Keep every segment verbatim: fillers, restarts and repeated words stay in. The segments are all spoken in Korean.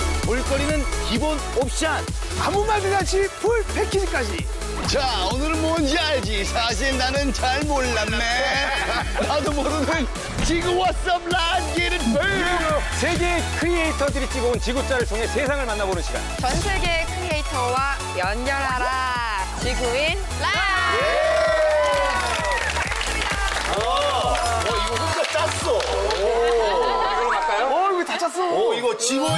볼거리는 기본 옵션. 아무 말이나 지 풀 패키지까지. 자, 오늘은 뭔지 알지? 사실 나는 잘 몰랐네. 나도 모르는 지구 왓썹 란기를 세계 크리에이터들이 찍어온 지구자를 통해 세상을 만나보는 시간. 전 세계 크리에이터와 연결하라. 지구인 라이브. 어, 이거 혼자 짰어. 이걸로 갈까요? 어, 이거 다 찼어. 오, 이거 지구인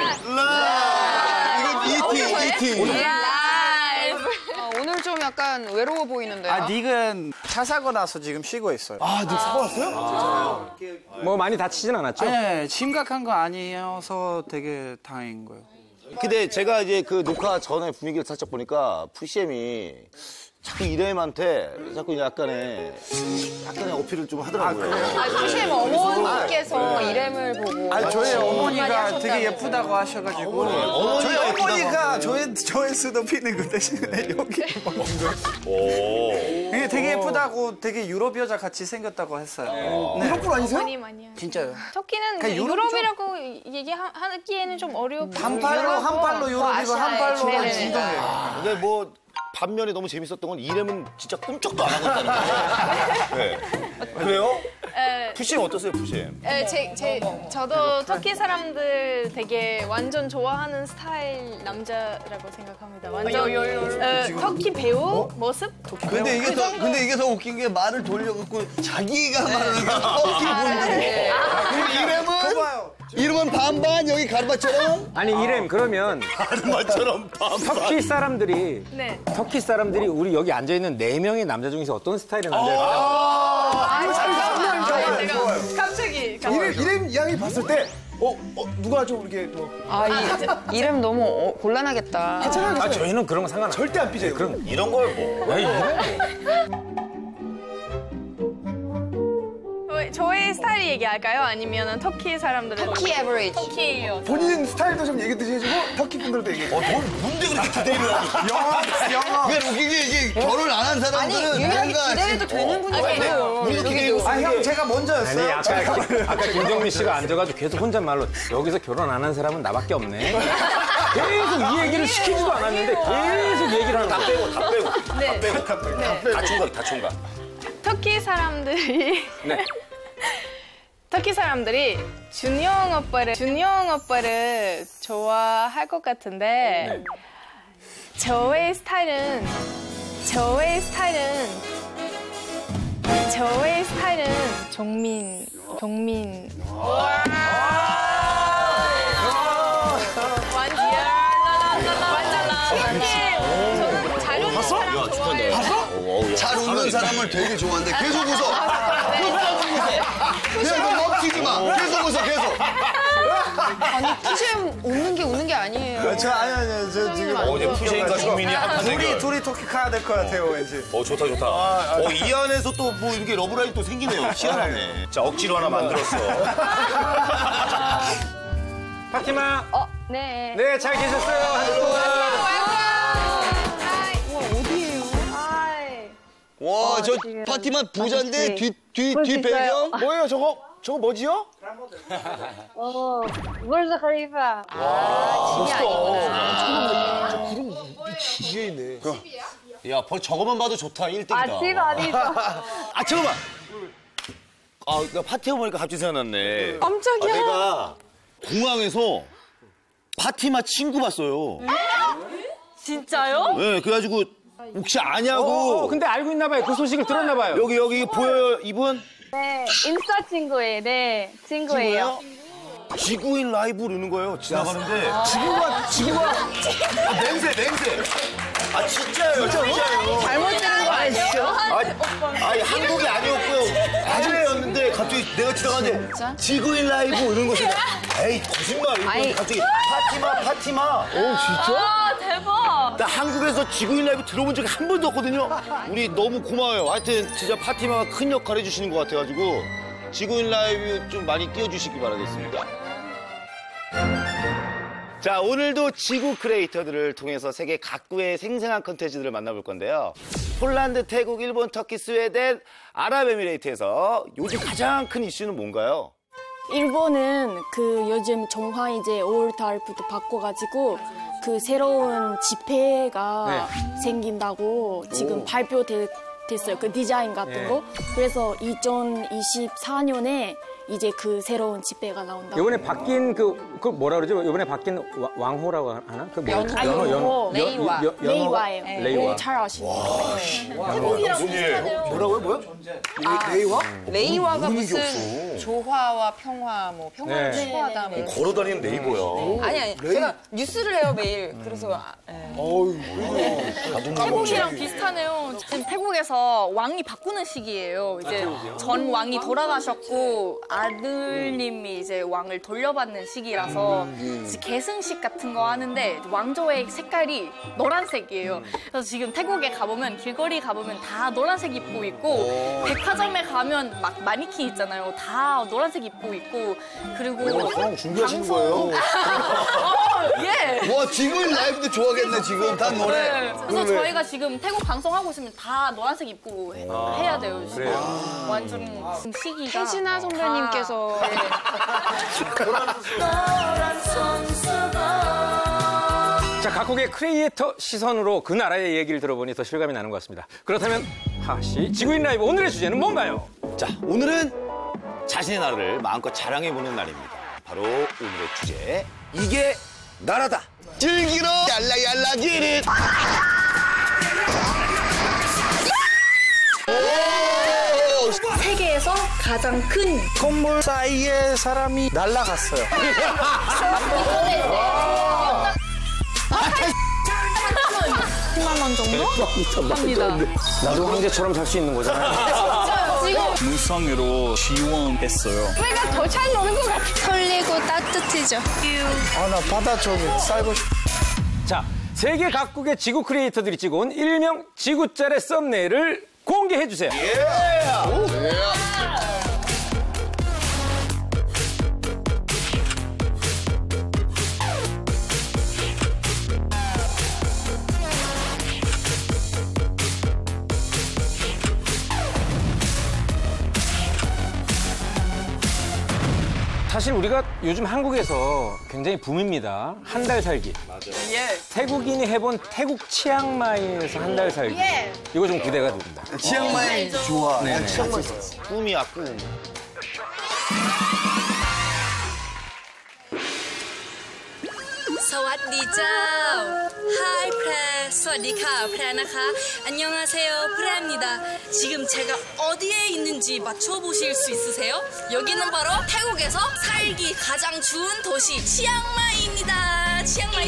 라. 이거 이팅, 이팅. 라이브. 어, 오늘 좀 약간 외로워 보이는데요? 아, 닉은 차 사고 나서 지금 쉬고 있어요. 아, 닉 사고 왔어요? 아. 뭐 많이 다치진 않았죠? 네, 심각한 거 아니어서 되게 다행인 거예요. 근데 제가 이제 그 녹화 전에 분위기를 살짝 보니까 푸시엠이 자꾸 이렘한테 자꾸 약간의 약간의 어필을 좀 하더라고요. 아, 사실 어머니께서 이름을 보고. 아, 저희 어머니가 하셨다고. 되게 예쁘다고 하셔가지고. 어머니가 저희 예쁘다고 어머니가 조회, 조회수 높이는 그 대신에 여기 먹는 거. 오. 이게 되게 예쁘다고 되게 유럽 여자 같이 생겼다고 했어요. 네. 유럽 분 아니세요? 많이 많이 하죠. 진짜요? 터키는 그냥 이제 유럽이죠? 유럽이라고 얘기하기에는 좀 어렵고. 한 팔로, 한 팔로 유럽이고 한 팔로 네네네. 중동이에요. 근데 뭐 반면에 너무 재밌었던 건 이렘은 진짜 꿈쩍도 안 하고 있다는 거예요. 네. 왜요? 에, 푸시엠 어떠세요, 푸시엠? 에, 제, 제, 저도 터키 사람들 되게 완전 좋아하는 스타일 남자라고 생각합니다. 완전 에, 터키 배우 모습? 근데 이게 더 근데 이게 더 웃긴 게 말을 돌려갖고 자기가 말하니까 터키 분들. 그리고 이름은 이름은 반반 여기 가르마처럼 아니 이렘 그러면 가르마처럼 반반. 터키 사람들이 네. 터키 사람들이 우리 여기 앉아 있는 네 명의 남자 중에서 어떤 스타일의 남자를 가장 아, 이거 잘 좋아요. 좋아요. 좋아요. 갑자기. 이름, 이름 이야기 봤을 때, 어, 어, 누가 좀 이렇게 뭐. 아, 이, 이름 너무 어, 곤란하겠다. 아 저희는 그런 거 상관 안 절대 안 삐져요. 그럼 이런 걸 뭐. 에이, 이런 거. 저의 스타일 얘기할까요? 아니면 터키 사람들의 터키 에버리지. 터키 여자. 본인 스타일도 좀 얘기 해주고, 터키 분들도 얘기해 주고. 어, 뭘 뭔데 그렇게 기대를 하고. 영어, 영어. 그러니까 웃기게 이게 결혼 안 한 아니, 사람들은 유일하게 뭔가 기대해도 되는 분이에요. 우리도 기대고. 아, 형, 제가 아니 먼저였어요. 아까 아까 김정민 씨가 앉아가지고 계속 혼잣말로 여기서 결혼 안 한 사람은 나밖에 없네. 계속 이 얘기를 시키지도 않았는데 계속 얘기를 하는 다 거야. 빼고, 다 빼고. 네. 다 빼고, 다 빼고. 네. 다 총각, 다 총각. 터키 사람들이 네. 터키 사람들이 준영 오빠를 준영 오빠를 좋아할 것 같은데 저의 스타일은 저의 스타일은 저의 스타일은 정민 정민 저는 잘 웃는 사람 좋아해요. 잘 웃는 사람을 되게 좋아하는데 계속 웃어. 계속 멈추지 마. 계속 웃어 계속. 아니, 푸시엠 웃는 게 웃는 게 아니에요. 저, 아니, 아니, 저 지금. 어, 이제 푸시엠과 정민이 한판 둘이, 대결. 둘이 터키 가야 될 것 같아요, 왠지. 어, 좋다, 좋다. 어, 이 안에서 또 뭐 이렇게 러브라인 또 생기네요. 희한하네. 자, 억지로 하나 만들었어. 파티마. 어, 네. 네, 잘 계셨어요. 한 주 동안. 와 저 파티만 부자인데 뒤 뒤 뒤 배경. 뭐예요, 저거? 저거 뭐지요? 어, burj khalifa. 집이 아니구나. 뒤에 있네. 야, 벌 저거만 봐도 좋다. 일 등이다. 아, 집 어디서? 아, 잠깐만. 아, 나 파티에 보니까 갑자기 생각났네. 깜짝이야. 아, 내가 공항에서 파티마 친구 봤어요. 진짜요? 네, 그래가지고 혹시 어, 아냐고. 어, 근데 알고 있나 봐요. 그 소식을 들었나 봐요. 여기 여기 보여요, 이분? 네, 인스타 친구예요. 네, 친구예요. 지구인 라이브 이러는 거예요. 지나가는데. 지구가, 지구가. 아, 냄새, 냄새. 아, 진짜예요, 진짜예요. 잘못 들은 거 아니죠? 아니, 아니 한국이 아니었고요. 아주레였는데 갑자기 내가 지나가는데 진짜? 지구인 라이브 이런 거 생각. 에이 거짓말. 이거 아니. 갑자기 파티마 파티마. 오, 진짜? 아, 대박. 나 한국에서 지구인 라이브 들어본 적이 한 번도 없거든요. 우리 너무 고마워요. 하여튼 진짜 파티마가 큰 역할 해주시는 것 같아가지고 지구인 라이브 좀 많이 띄워주시기 바라겠습니다. 자, 오늘도 지구 크리에이터들을 통해서 세계 각국의 생생한 컨텐츠들을 만나볼 건데요. 폴란드, 태국, 일본, 터키, 스웨덴, 아랍에미레이트에서 요즘 가장 큰 이슈는 뭔가요? 일본은 그 요즘 정화 이제 오월 달부터 바꿔가지고 그 새로운 지폐가 네. 생긴다고 지금 발표됐어요. 그 디자인 같은 네. 거. 그래서 이천이십사 년에 이제 그 새로운 지폐가 나온다고. 이번에 바뀐 그, 그 뭐라 그러죠? 이번에 바뀐 와- 왕호라고 하나? 그 뭐, 연호. 아니, 연호. 레이와. 레이와예요. 레이와. 네, 잘 아시네요. 뭐라고요, 뭐요? 레이와? 레이와가 무슨 조화와 평화, 뭐 평화를 네. 추구하다. 뭐. 걸어다니는 네이버야. 아니 아니. 제가 뉴스를 해요 매일. 그래서 아, 예. 태국이랑 비슷하네요. 지금 태국에서 왕이 바꾸는 시기예요. 이제 전 왕이 돌아가셨고 아들님이 이제 왕을 돌려받는 시기라서 이제 계승식 같은 거 하는데 왕조의 색깔이 노란색이에요. 그래서 지금 태국에 가보면 길거리 가보면 다 노란색 입고 있고 백화점에 가면 막 마니킨 있잖아요. 다 노란색 입고 있고 그리고 형 준비하시는 거예요? 어, 예. 와, 지금 라이브도 좋아하겠네, 지금. 다 노래. 네. 그래서 저희가 지금 태국 방송하고 있으면 다 노란색 입고 해- 해야 돼요. 지금. 그래요? 완전 지금 시기가 혜진아 선배님께서 다, 네. 자, 각국의 크리에이터 시선으로 그 나라의 얘기를 들어보니 더 실감이 나는 것 같습니다. 그렇다면 하씨 지구인 라이브 오늘의 주제는 뭔가요? 자, 오늘은 자신의 나라를 마음껏 자랑해보는 날입니다. 바로 오늘의 주제, 이게 나라다. 즐기러 얄라얄라 기릿. 세계에서 가장 큰 건물 사이에 사람이 날아갔어요. 십만 원 정도 합니다. 나도 황제처럼 살 수 있는 거잖아요. 지금 무상으로 지원했어요. 내가 더 잘 노는 것 같아. 설레고 따뜻해져. 아, 나 바다 쪽에 살고 싶어. 자, 세계 각국의 지구 크리에이터들이 찍어온 일명 지구짤의 썸네일을 공개해 주세요. 사실 우리가 요즘 한국에서 굉장히 붐입니다. 한 달 살기. 맞아요. 예. 태국인이 해본 태국 치앙마이에서 한 달 살기. 예. 이거 좀 기대가 됩니다. 치앙마이 좋아. 네네. 꿈이야, 꿈. สวัสดีเจ้า Hi 프레 สวัสดีค่ะ 프레นะคะ 안녕하세요 프레입니다. 지금 제가 어디에 있는지 맞춰보실 수 있으세요? 여기는 바로 태국에서 살기 가장 좋은 도시 치앙마이입니다. 치앙마이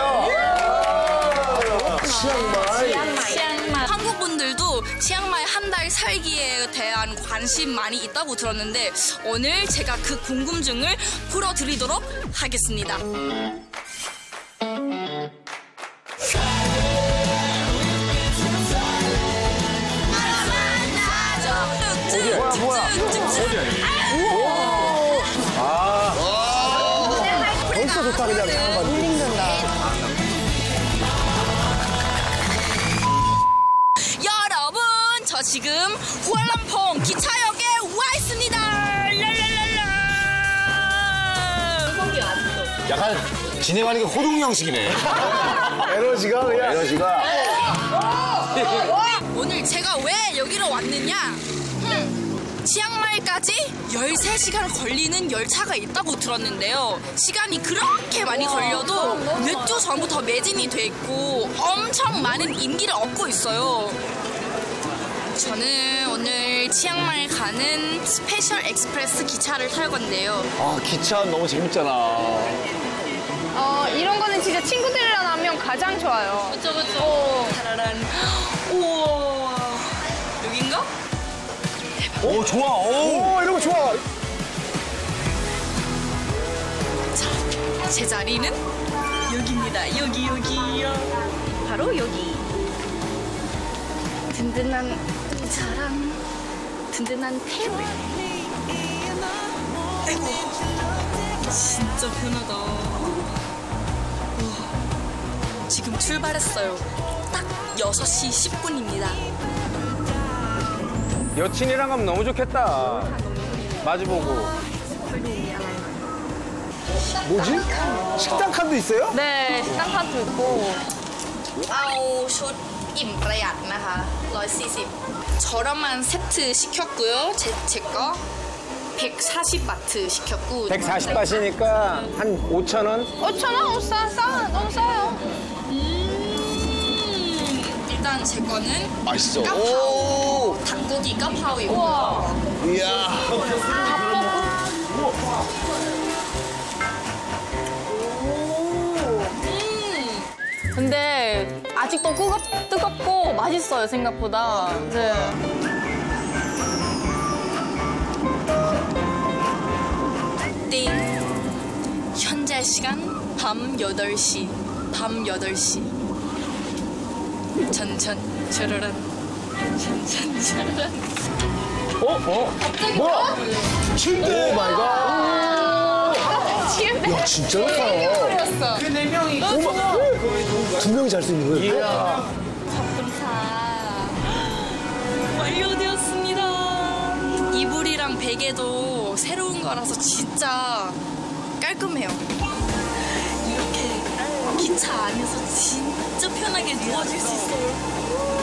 치앙마이 치앙마이 한국 분들도 치앙마이 한 달 살기에 대한 관심 많이 있다고 들었는데 오늘 제가 그 궁금증을 풀어드리도록 하겠습니다. 뭐야, 뭐야. 벌써 좋다, 그냥. 여러분, 저 지금 후알람퐁 기차역에 와 있습니다. 랄랄랄라. 약간 진행하는 게 호동 형식이네. 에너지가 그냥. 에너지가. 오늘 제가 왜 여기로 왔느냐? 음, 치앙마이까지 열세 시간 걸리는 열차가 있다고 들었는데요. 시간이 그렇게 많이 걸려도 몇 주 전부터 매진이 돼 있고 엄청 많은 인기를 얻고 있어요. 저는 오늘 치앙마이 가는 스페셜 익스프레스 기차를 탈 건데요. 아, 기차 너무 재밌잖아. 어, 이런 거는 진짜 친구들이랑 하면 가장 좋아요. 그쵸, 그쵸. 타라란. 우와. 여긴가? 오, 좋아. 오. 오, 이런 거 좋아. 자, 제 자리는 여기입니다. 여기, 여기요. 바로 여기. 든든한 의자랑 든든한 테이블. 아이고, 진짜 편하다. 우와, 지금 출발했어요. 딱 여섯 시 십 분입니다. 여친이랑 가면 너무 좋겠다. 마주보고. 뭐지? 식당 칸도 있어요? 네, 식당 칸도 있고. เอาชุดอิ่มประหยัดนะคะร้อยสี่สิบ 저렴한 세트 시켰고요. 제, 제 거 백사십 바트 시켰고. 백사십 바트니까 한 오천 원? 오천 원? 싸, 싸, 너무 싸요. 음, 일단 제 거는 맛있어. 까파오. 닭고기 까파오이고요. 이야. 근데 아직도 뜨겁, 뜨겁고 맛있어요, 생각보다. 네. 띵. 현재 시간 밤 여덟 시. 밤 여덟 시. 전전 저러란. 전전 저러란. 어? 어? 뭐야? 침대! 오 마이 갓! 야, 진짜 좋다. 그 네 명이. 두 명이 잘 수 있는 거예요? 감사. 완료되었습니다. 이불이랑 베개도 새로운 거라서 진짜 깔끔해요. 이렇게 기차 안에서 진짜 편하게 누워질 수 있어요.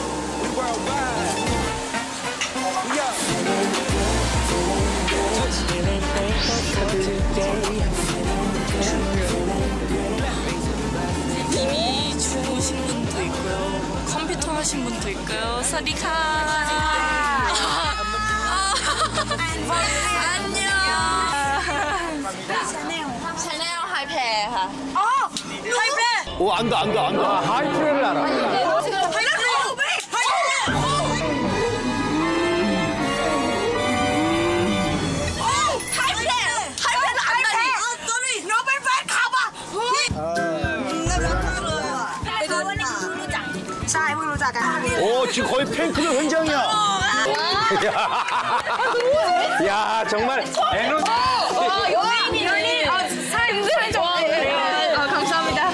이미 주무신 분도 있고요. 컴퓨터 하신 분도 있고요. 사리카. 안녕. 샤넬 하이페. 어, 하이페. 오, 안다, 안다, 안다. 아, 하이프레를 알아. 오, 지금 거의 팬클럽 현장이야. 야, 야 정말 에너지. 와, 연예인이, 연예인. 아, 사람들은 좀. 네. 아, 감사합니다.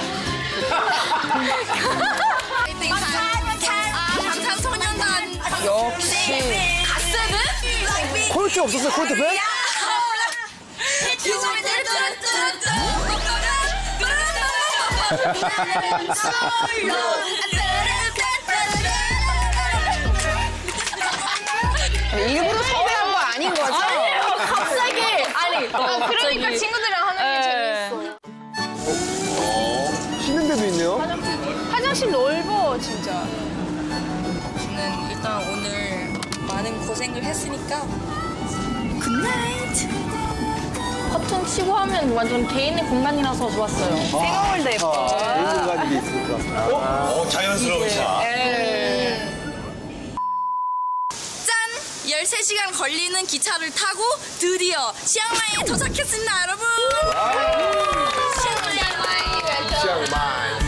아, 방탄소년단. 역시. 가스는? 콜트 없었어요, 콜트 팬? 일부러 섭외한 거 아닌 거죠? 아니에요, 갑자기. 아니, 아, 그러니까 친구들이랑 하는 게 재밌어. 씻는 데도 있네요. 화장실 넓어, 진짜. 저는 일단 오늘 많은 고생을 했으니까 굿나잇. 커튼 치고 하면 완전 개인의 공간이라서 좋았어요. 생얼도 예뻐. 좋은 공간이 있으니까. 어, 자연스러우시다. 짠! 열세 시간 걸리는 기차를 타고 드디어 치앙마이에 도착했습니다, 여러분! 치앙마이! 치앙마이.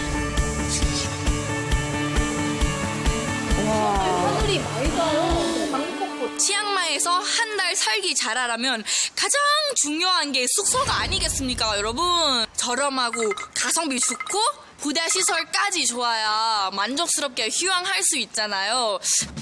하늘이 맑아요. 치앙마이에서 한 달 살기 잘하려면 가장 중요한 게 숙소가 아니겠습니까, 여러분? 저렴하고 가성비 좋고 부대 시설까지 좋아야 만족스럽게 휴양할 수 있잖아요.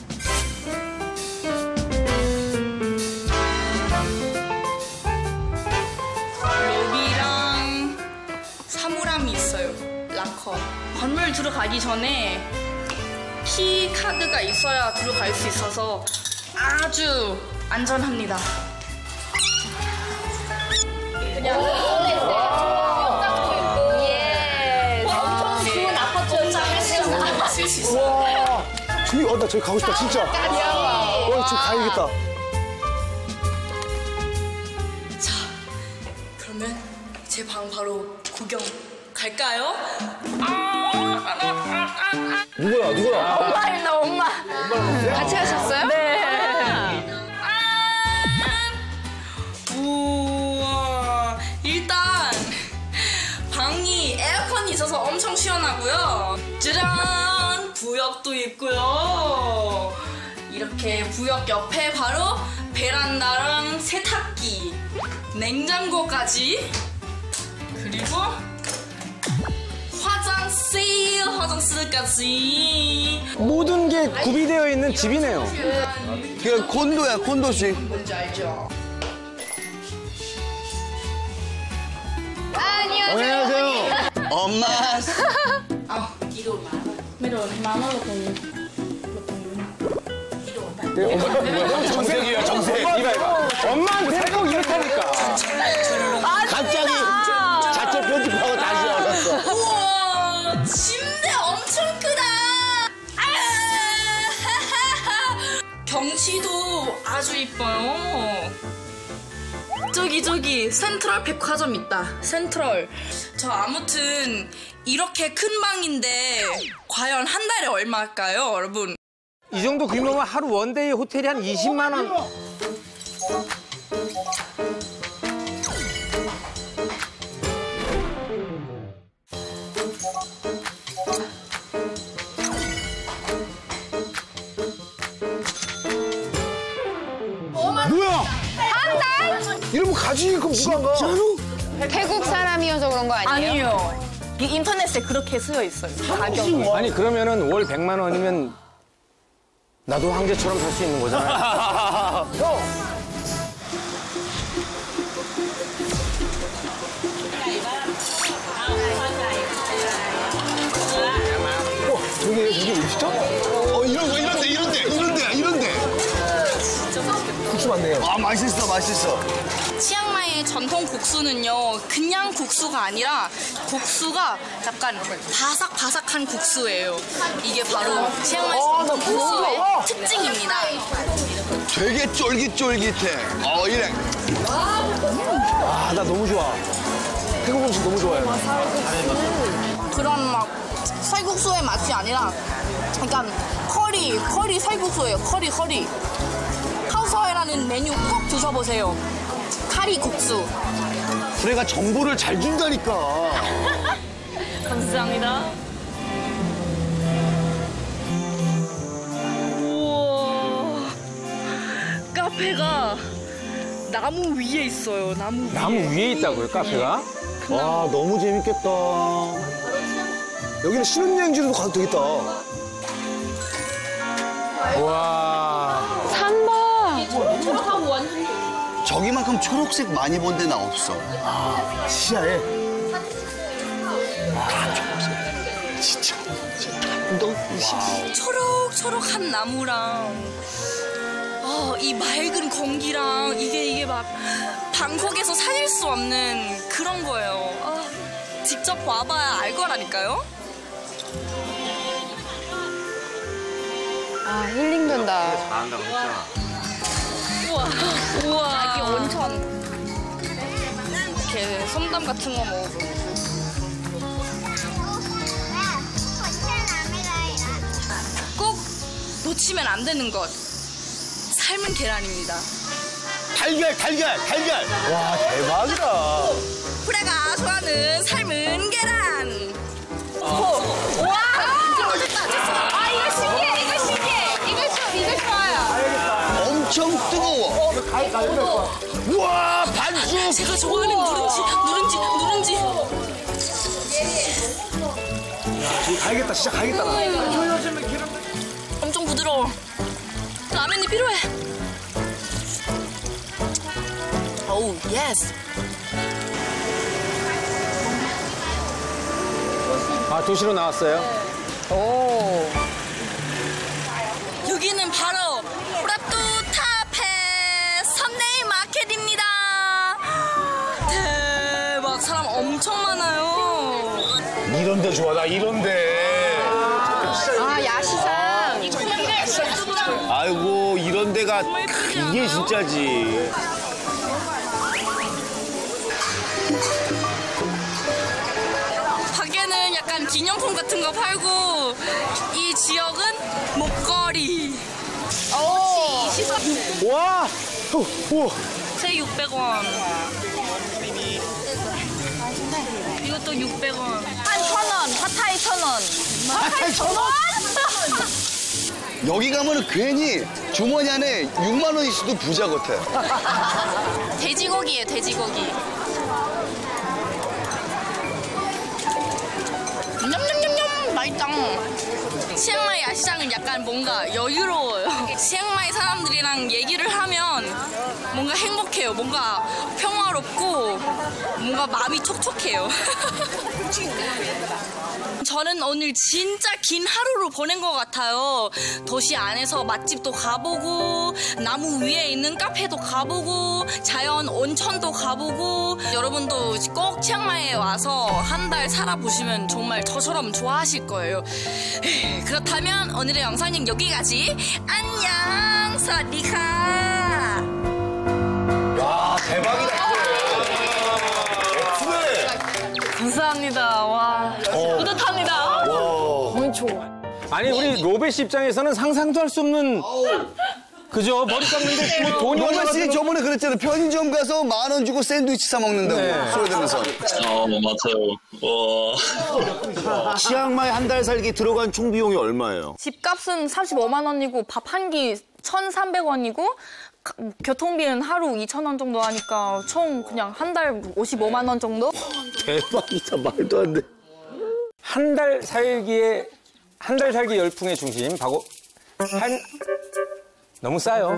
로비랑 사물함이 있어요. 락커. 건물 들어가기 전에 키 카드가 있어야 들어갈 수 있어서 아주 안전합니다. 그냥 예. 엄청 좋은 아파트였잖아요. 쓸 수 있어요. 와, 저기, 어, 나 저기 가고 싶다, 진짜. 와, 지금 가야겠다. 자, 그러면 제 방 바로 구경 갈까요? 누구야, 누구야? 엄마입니다, 엄마. 같이 하셨어요? 네. 우와, 일단 방이 에어컨이 있어서 엄청 시원하고요. 짜잔! 부엌도 있고요. 이렇게 부엌 옆에 바로 베란다랑 세탁기, 냉장고까지. 그리고 화장실, 화장실까지. 모든 게 구비되어 있는 집이네요. 그냥 콘도야, 콘도식. 뭔지 알죠? 안녕하세요. 엄마. 정색이에요, 정색. 이봐, 이봐. 엄마한테 꼭 이렇다니까. 갑자기 자체 편집하고 다시 알았어. 우와, 침대 엄청 크다. 아, 경치도 아주 이뻐요. 저기 저기 센트럴 백화점 있다. 센트럴. 저 아무튼 이렇게 큰 방인데 과연 한 달에 얼마일까요, 여러분? 이 정도 규모면 하루 원데이 호텔이 한 이십만 원. 뭐야? 한 달? 이러면 가지 그럼 누가 안 가? 태국 사람이어서 그런 거 아니에요? 아니요. 이 인터넷에 그렇게 쓰여 있어요. 가격이. 아니, 그러면은 월 백만 원이면 나도 황제처럼 살 수 있는 거잖아. 형. 어, 저기 저기 어디시죠? 어 이런 거 이런데 이런데 이런데 이런데. 국수 많네요. 아 맛있어 맛있어. 치앙마이의 전통 국수는요, 그냥 국수가 아니라 국수가 약간 바삭바삭한 국수예요. 이게 바로 치앙마이 전통 국수의 특징입니다. 되게 쫄깃쫄깃해. 어 이래. 아, 나 너무 좋아. 태국 음식 너무 좋아해. 그런 막 살국수의 맛이 아니라 약간 커리, 커리 살국수예요. 커리, 커리. 카오서이라는 메뉴 꼭 드셔보세요. 카리 국수. 프레가 정보를 잘 준다니까. 감사합니다. 우와, 카페가 나무 위에 있어요. 나무 위에. 나무 위에 있다고요, 카페가? 와, 너무 재밌겠다. 여기는 신혼여행지로도 가도 되겠다. 와. 산바. 저기만큼 초록색 많이 본 데는 없어. 시야에. 진짜. 초록초록한 나무랑 어, 이 맑은 공기랑 이게 이게 막 방콕에서 찾을 수 없는 그런 거예요. 어, 직접 와봐야 알 거라니까요. 아, 힐링된다. 잘한다고 했잖아. 우와, 우와. 이게 온천. 이렇게 솜담 같은 거 먹어도. 꼭 놓치면 안 되는 것. 삶은 계란입니다. 달걀, 달걀, 달걀. 와, 대박이다. 프레가 좋아하는 삶은 계란. 와! 아, 이거 신기해. 이거 신기해. 이거 좀, 이거 좋아요. 엄청 뜨거워. 우와, 반숙. 제가 좋아하는 누룽지, 누룽지, 누룽지. 저기 가야겠다. 진짜 가야겠다. 나. 엄청 부드러워. 라면이 필요해. 오우, 예스. 아, 도시로 나왔어요? 오. 여기는 바로 프라뚜타페 선데이 마켓입니다. 대박, 사람 엄청 많아요. 이런 데 좋아, 나 이런 데. 아, 야시장. 아이고, 이런 데가 이게 진짜지. 밖에는 약간 기념품 같은 거 팔고 이 지역은 목걸이. 오, 와! 어, 우와. 새 육백 원. 이것도 육백 원. 한 천 원, 팟타이 천 원. 팟타이 천 원? 여기 가면은 괜히 주머니 안에 육만 원 있어도 부자 같아. 돼지고기예요, 돼지고기. 냠냠냠냠, 맛있다. 치앙마이 시장은 약간 뭔가 여유로워요. 치앙마이 사람들이랑 얘기를 하면 뭔가 행복해요. 뭔가 평화롭고 뭔가 마음이 촉촉해요. 저는 오늘 진짜 긴 하루를 보낸 것 같아요. 도시 안에서 맛집도 가보고 나무 위에 있는 카페도 가보고 자연 온천도 가보고 여러분도 꼭 치앙마이에 와서 한 달 살아보시면 정말 저처럼 좋아하실 거예요. 그렇다면 오늘의 영상은 여기까지. 안녕 사와디카. 와 대박이다. 감사합니다. 와. 뿌듯합니다. 너무 좋아. 아니 우리 로베 씨 입장에서는 상상도 할 수 없는 그죠? 머리 감는데 뭐 돈이 로베 얼마나 씨 들어- 저번에 그랬잖아요. 편의점 가서 만 원 주고 샌드위치 사 먹는다고 네. 소리되면서. 어, 맞아요. 와. 치앙마이 한 달 살기 들어간 총 비용이 얼마예요? 집값은 삼십오만 원이고 밥 한 끼 천삼백 원이고 교통비는 하루 이천 원 정도 하니까 총 그냥 한 달 오십오만 원 정도? 대박이다. 말도 안 돼. 한 달 살기에 한 달 살기 열풍의 중심 바고 한 너무 싸요.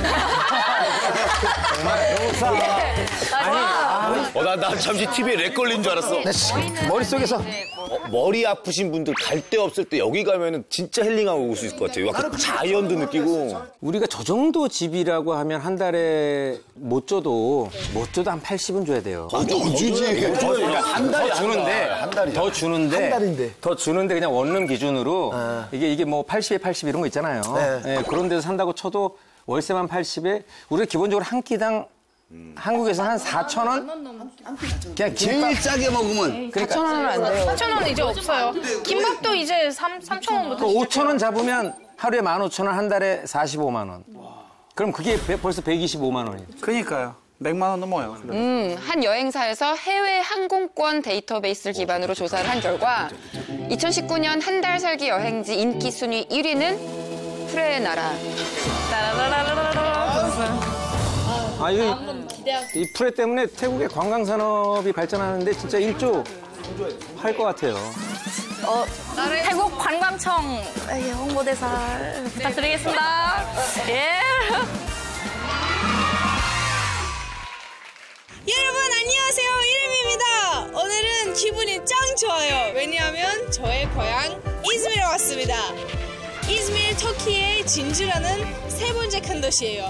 정말 너무 싸. 아니, 어, 나, 나 잠시 티비에 렉 걸린 줄 알았어. 머릿속에서 어, 머리 아프신 분들 갈 데 없을 때 여기 가면은 진짜 힐링하고 올 수 있을 것 같아요. 약간 자연도 느끼고. 우리가 저 정도 집이라고 하면 한 달에 못 줘도 못 줘도 한 팔십은 줘야 돼요. 더 주지. 한 달이 더 주는데 한 달이 더 주는데 한 달인데. 더 주는데 그냥 원룸 기준으로 이게 이게 뭐 팔십에 팔십 이런 거 있잖아요. 네. 예, 그런 데서 산다고 쳐도 월세만 팔십에 우리가 기본적으로 한 끼당 한국에서 한 사천 원? 그냥 김밥 제일 싸게 먹으면 사천 원은 안 돼요. 사천 원 이제 없어요. 김밥도 이제 삼천 원부터. 오천 원 잡으면 하루에 만 오천 원, 한 달에 사십오만 원. 그럼 그게 배- 벌써 백이십오만 원이에요. 그니까요. 백만 원 넘어요. 음, 한 여행사에서 해외 항공권 데이터베이스를 기반으로 조사를 한 결과 이천십구 년 한 달 살기 여행지 인기 순위 일 위는 프레의 나라. 아, 이, 이 프레 때문에 태국의 관광 산업이 발전하는데 진짜 일조 할 것 같아요. 어, 태국 관광청 홍보대사 부탁드리겠습니다. 예. 여러분 안녕하세요, 이름입니다. 오늘은 기분이 짱 좋아요. 왜냐하면 저의 고향 이즈미르에 왔습니다. 이즈미르 터키의 진주라는 세 번째 큰 도시예요.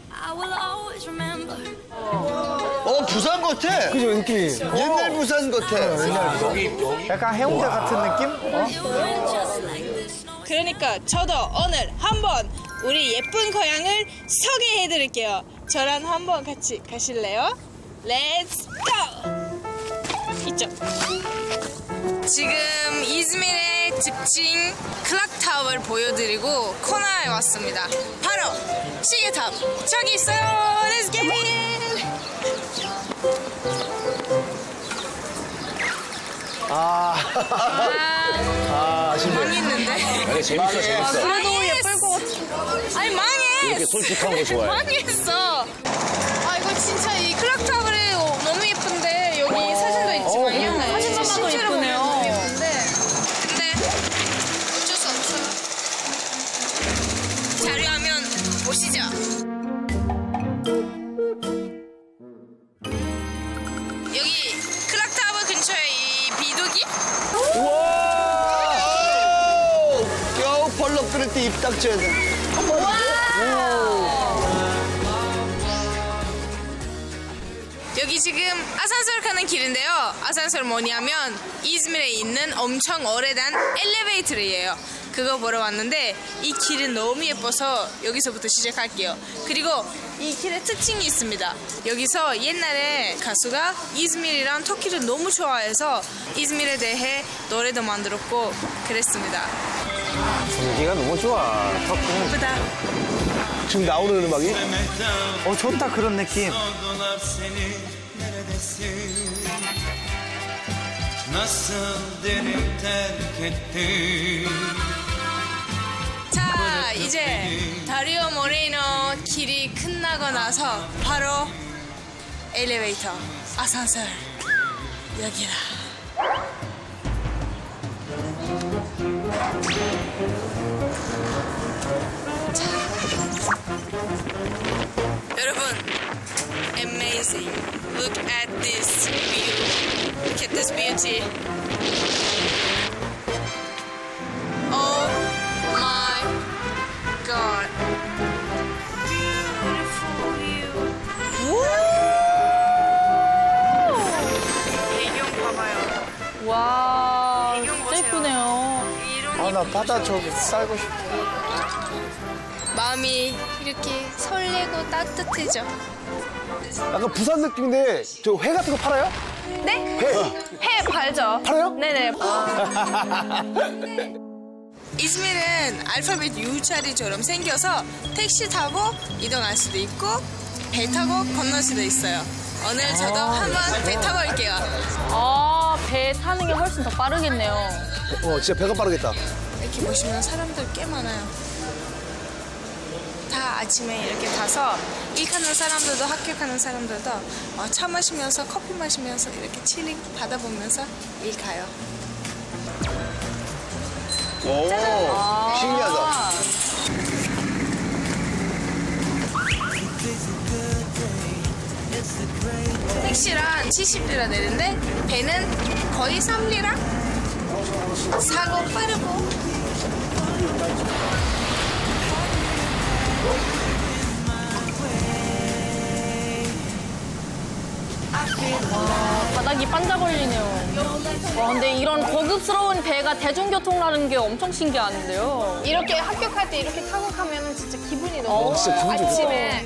어 부산 같아. 그죠, 느낌이. 옛날 부산 같아. 약간 해운대 같은 느낌? 어? 그러니까 저도 오늘 한번 우리 예쁜 고향을 소개해드릴게요. 저랑 한번 같이 가실래요? 렛츠 고! 이쪽. 지금 이즈미르의 집진 클락타워를 보여드리고 코나에 왔습니다. 바로 시계탑 저기 있어요. Let's get it! 아, 아, 아쉽네. 망했는데. 아니, 재밌어, 재밌어. 그래도 예쁠 것 같아. 아니 망했어. 이렇게 솔직한 거 좋아해. 망했어. 아 이거 진짜 이 클락타워를 너무 예쁜데 여기 사진도 있지만요. 사진만 봐도 실제로 보면 예쁘네요. 너무 예쁜데 근데 어쩔 수 없어요. 자료화면 보시죠. 여기 클락타워 근처에 이 비둘기? 와! 겨우 펄럭 끓일 때 입 딱 쪄야 돼. 여기 지금 아산솔 가는 길인데요. 아산솔 뭐냐면 이즈미르에 있는 엄청 오래된 엘리베이터예요. 그거 보러 왔는데 이 길은 너무 예뻐서 여기서부터 시작할게요. 그리고 이 길에 특징이 있습니다. 여기서 옛날에 가수가 이즈미르랑 터키를 너무 좋아해서 이즈미르에 대해 노래도 만들었고 그랬습니다. 분위기가 너무 좋아. 터키는 예쁘다. 지금 나오는 음악이? 어, 좋다, 그런 느낌. 자, 이제 다리오 모레이노 길이 끝나고 나서 바로 엘리베이터 아산솔 여기다. 여러분, amazing. Look at this view. Look at this beauty. Oh my god. Beautiful view. 배경 봐봐요. 와, 배경 진짜 보세요. 예쁘네요. 이런 아, 나 바다 저기 살고 싶어. 마음이 이렇게 설레고 따뜻해져. 약간 부산 느낌인데 저 회 같은 거 팔아요? 네? 회. 해 팔죠. 팔아요? 네네. 이즈미르는 알파벳 U 자리처럼 생겨서 택시 타고 이동할 수도 있고 배 타고 건널 수도 있어요. 오늘 저도 한번 배 타고 올게요. 아, 배 타는 게 훨씬 더 빠르겠네요. 어, 진짜 배가 빠르겠다. 이렇게 보시면 사람들 꽤 많아요. 다 아침에 이렇게 타서 일 가는 사람들도 학교 가는 사람들도 어, 차 마시면서 커피 마시면서 이렇게 칠링 바다 보면서 일 가요. 오, 신기하다. 택시랑 칠십 리라 내는데 배는 거의 삼 리라? 사고 빠르고. 와, 바닥이 반짝거리네요. 와, 근데 이런 고급스러운 배가 대중교통이라는 게 엄청 신기한데요. 이렇게 합격할 때 이렇게 타고 가면 진짜 기분이 너무 어, 진짜 기분 좋겠다. 아침에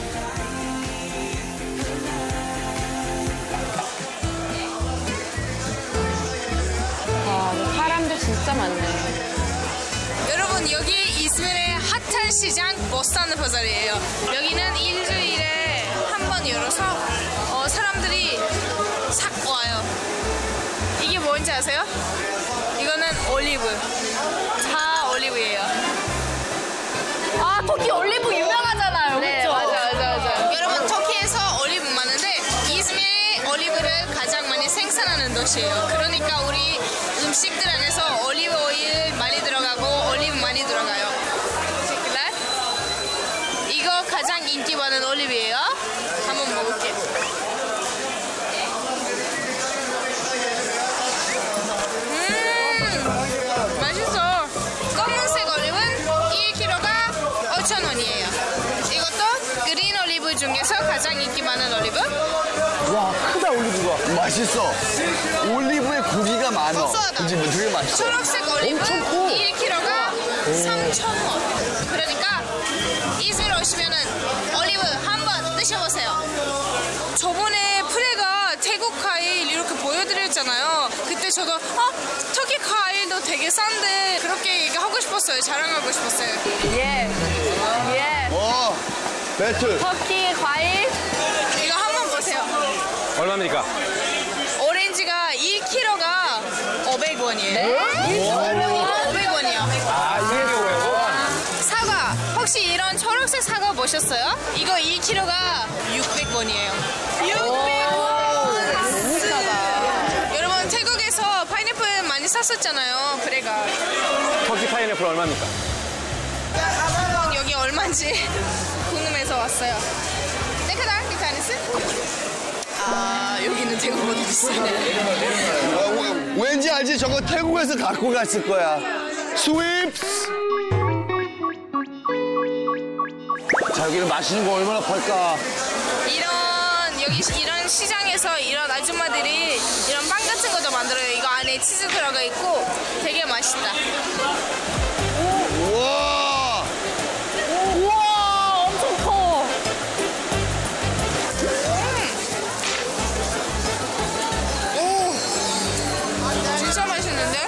와, 사람도 진짜 많네. 여러분 여기 이즈미르의 핫한 시장 보스탄 바자르예요. 여기는 일주일에 한 번 열어서 어, 사람들이 싹 와요. 이게 뭔지 아세요? 이거는 올리브. 다 올리브예요. 아, 터키 올리브 유명하잖아요. 네, 그렇죠? 맞아, 맞아, 맞아. 여러분 터키에서 올리브 많은데 이즈미르 올리브를 가장 많이 생산하는 도시예요. 그러니까 우리 음식들 안에서 올리브 오일 많이 들어가고 올리브 많이 들어가요. 네? 이거 가장 인기 많은 올리브예요. 한번 먹을게. 음, 맛있어. 검은색 올리브는 일 킬로그램가 오천 원이에요. 이것도 그린 올리브 중에서 가장 인기 많은 올리브. 와, 크다, 올리브가. 맛있어. 올리브에 고기가 많아. 고소하다. 그치, 뭐 되게 맛있어. 초록색 올리브 엄청 커. 일 킬로그램가 삼천 원. 그러니까 이즈미르 오시면은 올리브 한번 드셔보세요. 저번에 프레가 태국 과일 이렇게 보여드렸잖아요. 그때 저도 어? 터키 과일도 되게 싼데 그렇게 얘기하고 싶었어요. 자랑하고 싶었어요. 예. 예. 어, 배틀. 터키 과일. 이거 한번 보세요. 얼마입니까? 오렌지가 일 킬로그램가 오백 원이에요. 오백 원이요. 아, 이게 오백 원. 사과. 혹시 이런 초록색 사과 보셨어요? 이거 일 킬로그램가 육백 원이에요. 육백 원. 너무 싸다. 여러분 태국에서 파인애플 많이 샀었잖아요. 그래가 터키 파인애플 얼마입니까? 한번 여기 얼마인지 궁금해서 왔어요. 네카다 기타니스? 아 여기는 태국보다 비싸네. 어, 왠지 알지? 저거 태국에서 갖고 갔을 거야. 스윕스. 자, 여기는 맛있는 거 얼마나 팔까? 이런 여기 이런 시장에서 이런 아줌마들이 이런 빵 같은 것도 만들어요. 이거 안에 치즈 들어가 있고 되게 맛있다. 우와. 우와, 엄청 커. 오, 진짜 맛있는데?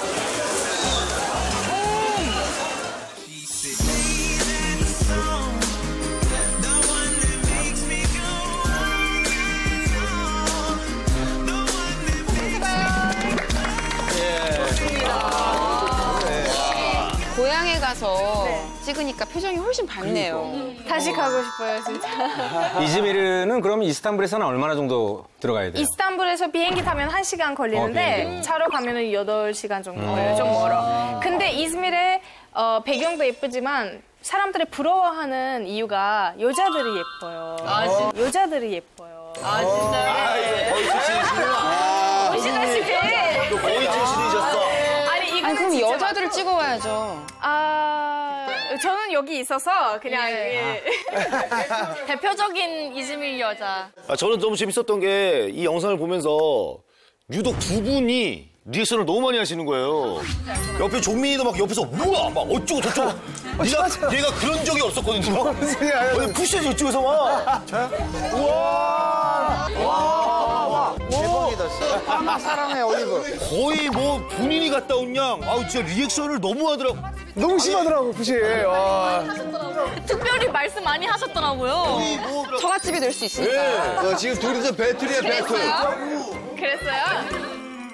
고향에 가서 찍으니까 표정이 훨씬 밝네요. 다시 가고 싶어요, 진짜. 이즈미르는 그럼 이스탄불에서는 얼마나 정도 들어가야 돼요? 이스탄불에서 비행기 타면 한 시간 어, 걸리는데 비행기. 차로 가면은 여덟 시간 정도 걸려요. 좀 멀어. 근데 이즈미르에 어, 배경도 예쁘지만 사람들이 부러워하는 이유가 여자들이 예뻐요. 아, 진짜? 여자들이 예뻐요. 아, 진짜요? 아, 이거 거의 출신이시구나. 보시다시피. 또 거의 출신이셨어. 아니, 이거 아니 그럼 여자들을 찍어와야죠. 아, 저는 여기 있어서 그냥 예. 예. 대표적인 이즈밀 여자. 아, 저는 너무 재밌었던 게 이 영상을 보면서 유독 두 분이 리액션을 너무 많이 하시는 거예요. 옆에 종민이도 막 옆에서 뭐야 막 어쩌고 저쩌고. 네가 얘가 그런 적이 없었거든요. 무슨 소리야? 푸시해서 이쪽에서 막. 저요? 우와! 와! 와! 대박이다, 진짜. 파마 사랑해, 올리브. 거의 뭐 본인이 갔다 온 양. 아우 진짜 리액션을 너무 하더라고. 너무 심하더라고, 푸시. 와. 특별히 말씀 많이 하셨더라고요. 처갓집이 될 수 있으니까. 어, 지금 둘이서 배틀이야, 배틀. 그랬어요?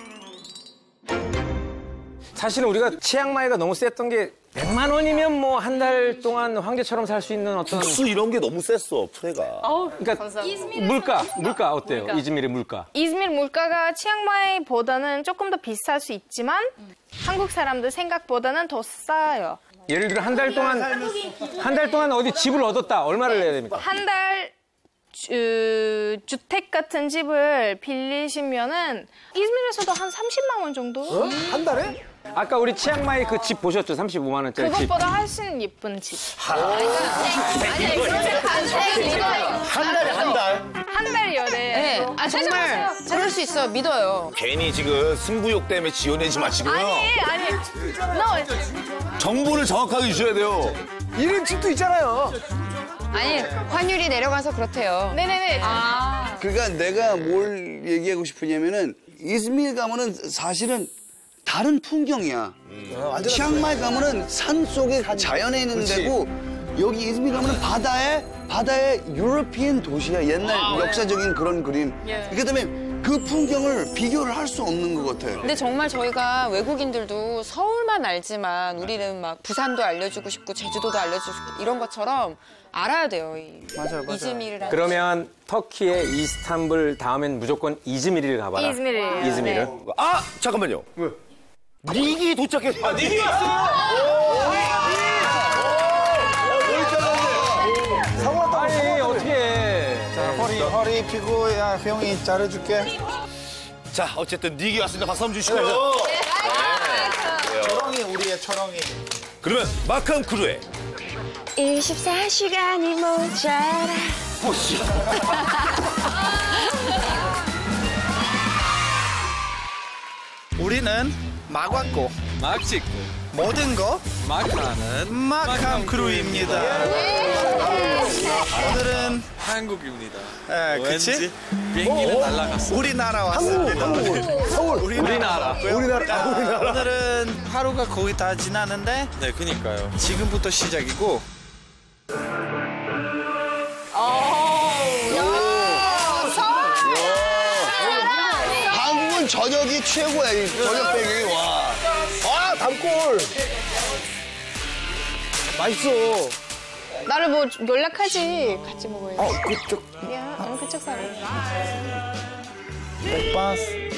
사실은 우리가 치앙마이가 너무 셌던 게 백만 원이면 뭐 한 달 동안 황제처럼 살 수 있는 어떤 국수 이런 게 너무 셌어, 프레가. 어우, 그러니까 물가, 물가 어때요? 물가. 이즈밀의 물가. 이즈밀 물가가 치앙마이보다는 조금 더 비쌀 수 있지만 한국 사람들 생각보다는 더 싸요. 예를 들어 한 달 동안 한 달 동안 어디 집을 얻었다. 얼마를 내야 됩니까? 한 달 주택 같은 집을 빌리시면은 이즈밀에서도 한 삼십만 원 정도? 어? 한 달에? 아까 우리 치앙마이 그 집 보셨죠? 삼십오만 원짜리 집. 그것보다 훨씬 예쁜 집. 아니 그렇게 반대이죠. 한 달에 한 달. 한 달이요, 네. 네, 아 정말 그럴 수 있어 믿어요. 괜히 지금 승부욕 때문에 지어내지 마시고요. 아니, 아니. No. 정보를 정확하게 주셔야 돼요. 이런 집도 있잖아요. 아니 환율이 내려가서 그렇대요. 네네네. 아. 그러니까 내가 뭘 얘기하고 싶으냐면은 이즈밀 가면은 사실은 다른 풍경이야. 치앙마이 가면은 산 속에 자연에 있는 데고 여기 이즈밀 가면은 바다에 바다에 유러피안 도시야. 옛날 역사적인 그런 그림. 그렇기 때문에 그 풍경을 비교를 할 수 없는 것 같아요. 근데 정말 저희가 외국인들도 서울만 알지만 우리는 막 부산도 알려주고 싶고 제주도도 알려주고 싶고 이런 것처럼 알아야 돼요. 이 맞아요, 맞아요. 이즈밀이라는. 그러면 터키의 이스탄불 다음엔 무조건 이즈밀을 가봐라. 이즈밀이에요. 이즈밀을. 네. 아 잠깐만요. 왜? 닉이 도착했어. 아 닉이 왔어요. 아니 어떻게 해. 자, 허리, 허리 피고, 야, 형이 잘해줄게. 자 어쨌든 닉이 왔습니다. 박수 한번 주시고요. 네. 초롱이, 우리의 초롱이. 그러면 마캄 크루에 이십사 시간이 모자라. 보시죠. 우리는 막 왔고 막 찍고 모든 거 막 하는 마캄 크루입니다. 오늘은 한국입니다. 예, 그치? 비행기는 날아갔어. 우리나라 왔습니다. 한국, 서울. 우리나라. 우리나라, 아, 우리나라. 오늘은 하루가 거의 다 지나는데 네, 그니까요. 지금부터 시작이고 한국은 저녁이 최고야. 이 저녁 배경이 와. 아, 담골. 맛있어. 나를 뭐 연락하지. 같이 먹어야지. 어, 그쪽. 야, 어, 그쪽 사람. 백바스.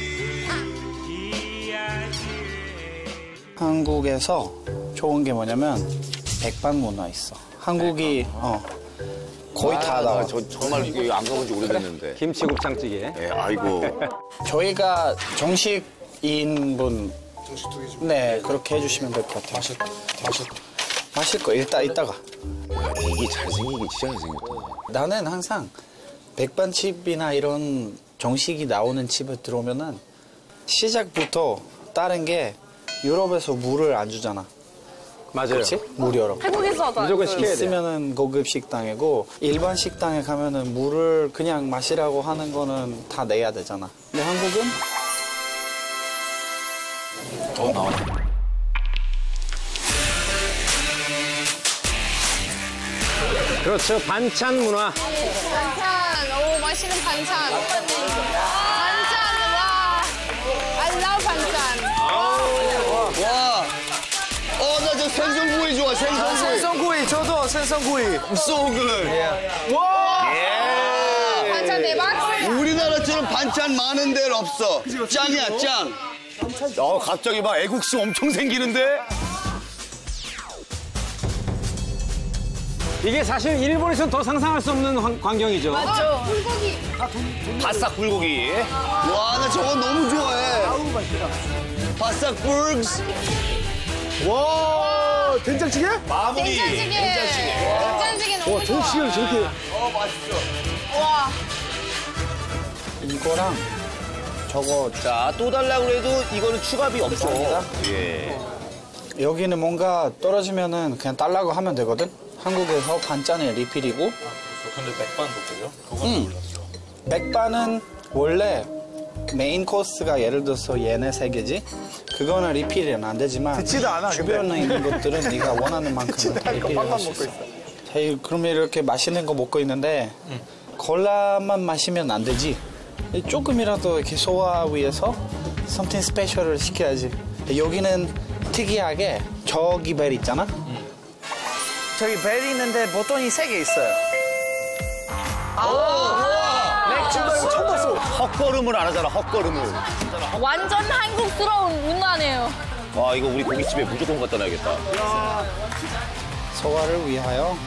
한국에서 좋은 게 뭐냐면 백반 문화 있어. 한국이 어 거의 다 나와. 아, 저 정말 이게 안 가본 지 오래됐는데. 김치 곱창찌개. 예, 아이고. 저희가 정식인분 네 그렇게 해주시면 될 것 같아요. 맛있, 맛있, 마실 거 일단 이따가. 이게 잘생기긴 진짜 잘생겼다. 나는 항상 백반집이나 이런 정식이 나오는 집에 들어오면은 시작부터 다른 게 유럽에서 물을 안 주잖아. 맞아요. 그렇지? 무료로. 한국에서도 무조건 시켜야 돼. 있으면은 고급 식당이고 일반 식당에 가면은 물을 그냥 마시라고 하는 거는 다 내야 되잖아. 근데 한국은 더 나와. 그렇죠. 반찬 문화. 반찬. 오, 맛있는 반찬. 반찬, 와. I love 반찬. 와. 어, 나 저 생선구이 좋아. 생선구이. 생선구이, 저도 생선구이. So good. 와! 반찬 대박. 우리나라처럼 반찬 많은 데는 없어. 짱이야, 짱. 어, 갑자기 막 애국심 엄청 생기는데? 이게 사실 일본에서는 더 상상할 수 없는 환, 광경이죠. 맞죠. 불고기. 바싹 불고기. 와, 나 저거 너무 좋아해. 아우, 맛있다. 바싹 불그스. 와, 된장찌개? 마무리. 된장찌개. 된장찌개. 된장찌개 너무 와, 좋아. 된장찌개를 저렇게. 어, 맛있어. 와. 이거랑 저거 자, 또 달라고 해도 이거는 추가비 없어. 예. 여기는 뭔가 떨어지면은 그냥 달라고 하면 되거든. 한국에서 반찬에 리필이고. 근데 백반도 그래요? 응. 백반은 원래 메인 코스가 예를 들어서 얘네 세 개지. 그거는 리필은 안 되지만 듣지도 않아, 주변에 근데. 있는 것들은 네가 원하는 만큼 듣지도 않고 리필을 밥만 할 수 먹고 있어. 자, 이- 그러면 이렇게 맛있는 거 먹고 있는데 콜라만 마시면 안 되지. 조금이라도 이렇게 소화 위해서 something special을 시켜야지. 여기는 특이하게 저기 벨 있잖아. 저기 벨이 있는데 보통이 세 개 있어요. 맥주 말고 처음 봤어. 헛걸음을 안 하잖아, 헛걸음을. 완전 한국스러운 문화네요. 와, 이거 우리 고깃집에 무조건 갖다 놔야겠다. 소화를 위하여.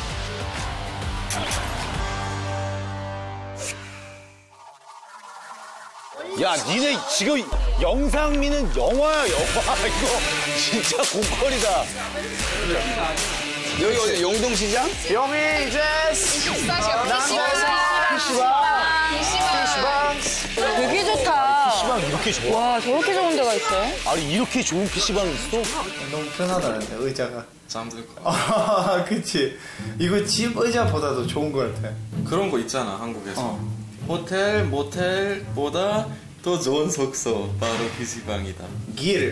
야, 니네 지금 영상미는 영화야, 영화. 이거 진짜 고퀄이다. 여기 어디 용동시장? 여기 이제 되게 좋다. 피시방 이렇게 좋아? 와, 저렇게 좋은 데가 있어요? 아니, 이렇게 좋은 피시방이 있어? 너무 편하다는데 의자가 잠들 거. 아, 그치. 이거 집 의자보다도 좋은 거 같아. 그런 거 있잖아 한국에서. 호텔, 모텔보다 더 좋은 숙소 바로 피시방이다. 길.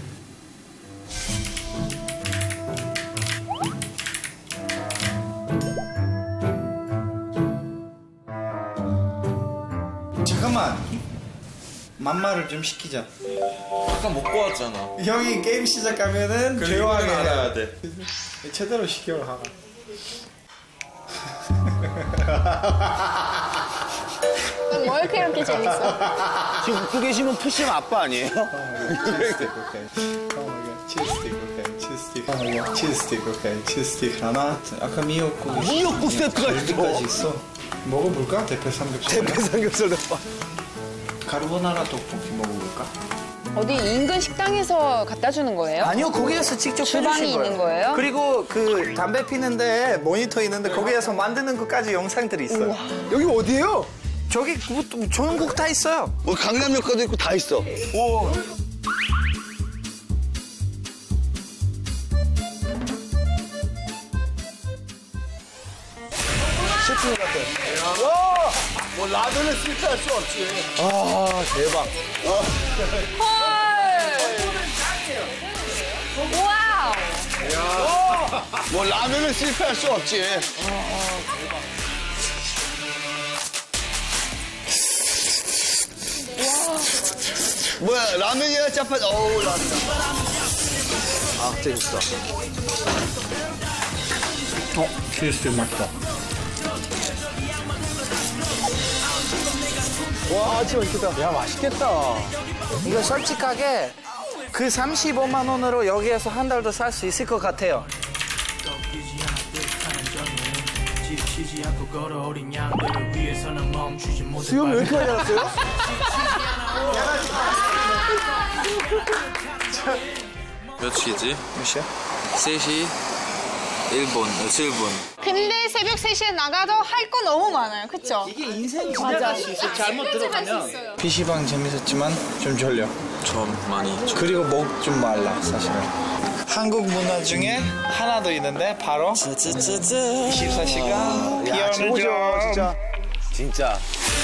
잠깐만. 맘마를 좀 시키자. 아까 먹고 왔잖아. 형이 게임 시작하면은 그래, 조용하게 이거는 해야 알아야 돼. 제대로 시켜라 하가. 뭐 이렇게 이렇게 재밌어? 지금 웃고 계시면 푸시면 아빠 아니에요? 치즈스틱, 오케이. 치즈스틱. 오케이. 치즈스틱, 오케이. 치즈스틱 하나. 아까 미역국. 미역국 세트가 여기까지 있어. 있어. 먹어볼까? 대패 삼겹살. 대패 삼겹살 덮밥. 카르보나라 떡볶이 먹어볼까? 어디 인근 식당에서 갖다 주는 거예요? 아니요, 거기에서 직접 주방이 해주신 거예요. 있는 거예요? 그리고 그 담배 피는데 모니터 있는데 거기에서 만드는 것까지 영상들이 있어요. 우와. 여기 어디예요? 저기 그것도 전국 다 있어요. 뭐 강남역까지 있고 다 있어. 오. 셰프 같아. 와! 뭐 라면을 실패할 수 없지. 아, 대박. 와우. 뭐 라면은 실패할 수 없지. 뭐야, 라면이야, 짜파게. 어우, 라면. 아, 재밌어. 어, 치즈스틱 맛있다. 와, 진짜 맛있겠다. 야, 맛있겠다. 이거 솔직하게 그 삼십오만 원으로 여기에서 한 달도 살 수 있을 것 같아요. 수염 왜 이렇게 많이 나왔어요? 몇 시지? 몇 시야? 세 시 일 분, 칠 분. 근데 새벽 세 시에 나가도 할 거 너무 많아요. 그쵸? 이게 인생 지나갈 수 있어. 잘못 들어가면. 피시방 재밌었지만 좀 졸려. 좀 많이. 그리고 목 좀 말라 사실은. 한국 문화 중에 하나 더 있는데 바로 이십사 시간 야, 최고죠, 진짜. 진짜.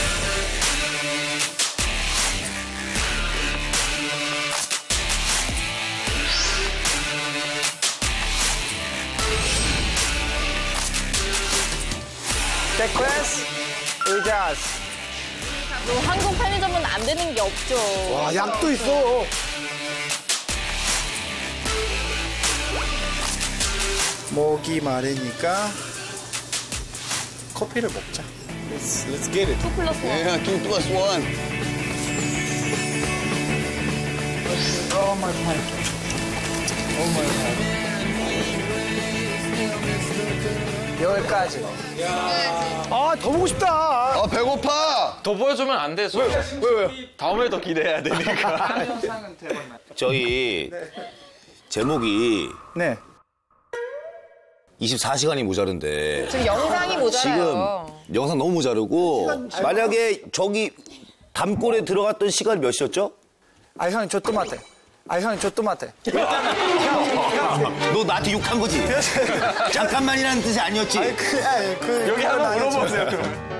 백패스, 의자스. 뭐 한국 편의점은 안 되는 게 없죠. 와, 약도 있어. 목이 마르니까 커피를 먹자. Let's, let's get it. 투 플러스 원. 예, two plus one. Oh my god. Oh my god. 여기까지. 아, 더 보고 싶다. 아, 배고파. 더 보여주면 안 돼. 왜, 왜, 왜? 다음에 더 기대해야 되니까. 저희 제목이 네. 이십사 시간이 모자른데 지금 영상이 모자라요. 지금 영상 너무 모자르고 만약에 저기 담골에 들어갔던 시간이 몇 시였죠? 아, 형, 저 토마토. 아, 형, 저 토마토. 너 나한테 욕한 거지? 잠깐만이라는 뜻이 아니었지? 아니, 그, 아니, 그. 여기 한번 물어보세요, 그럼.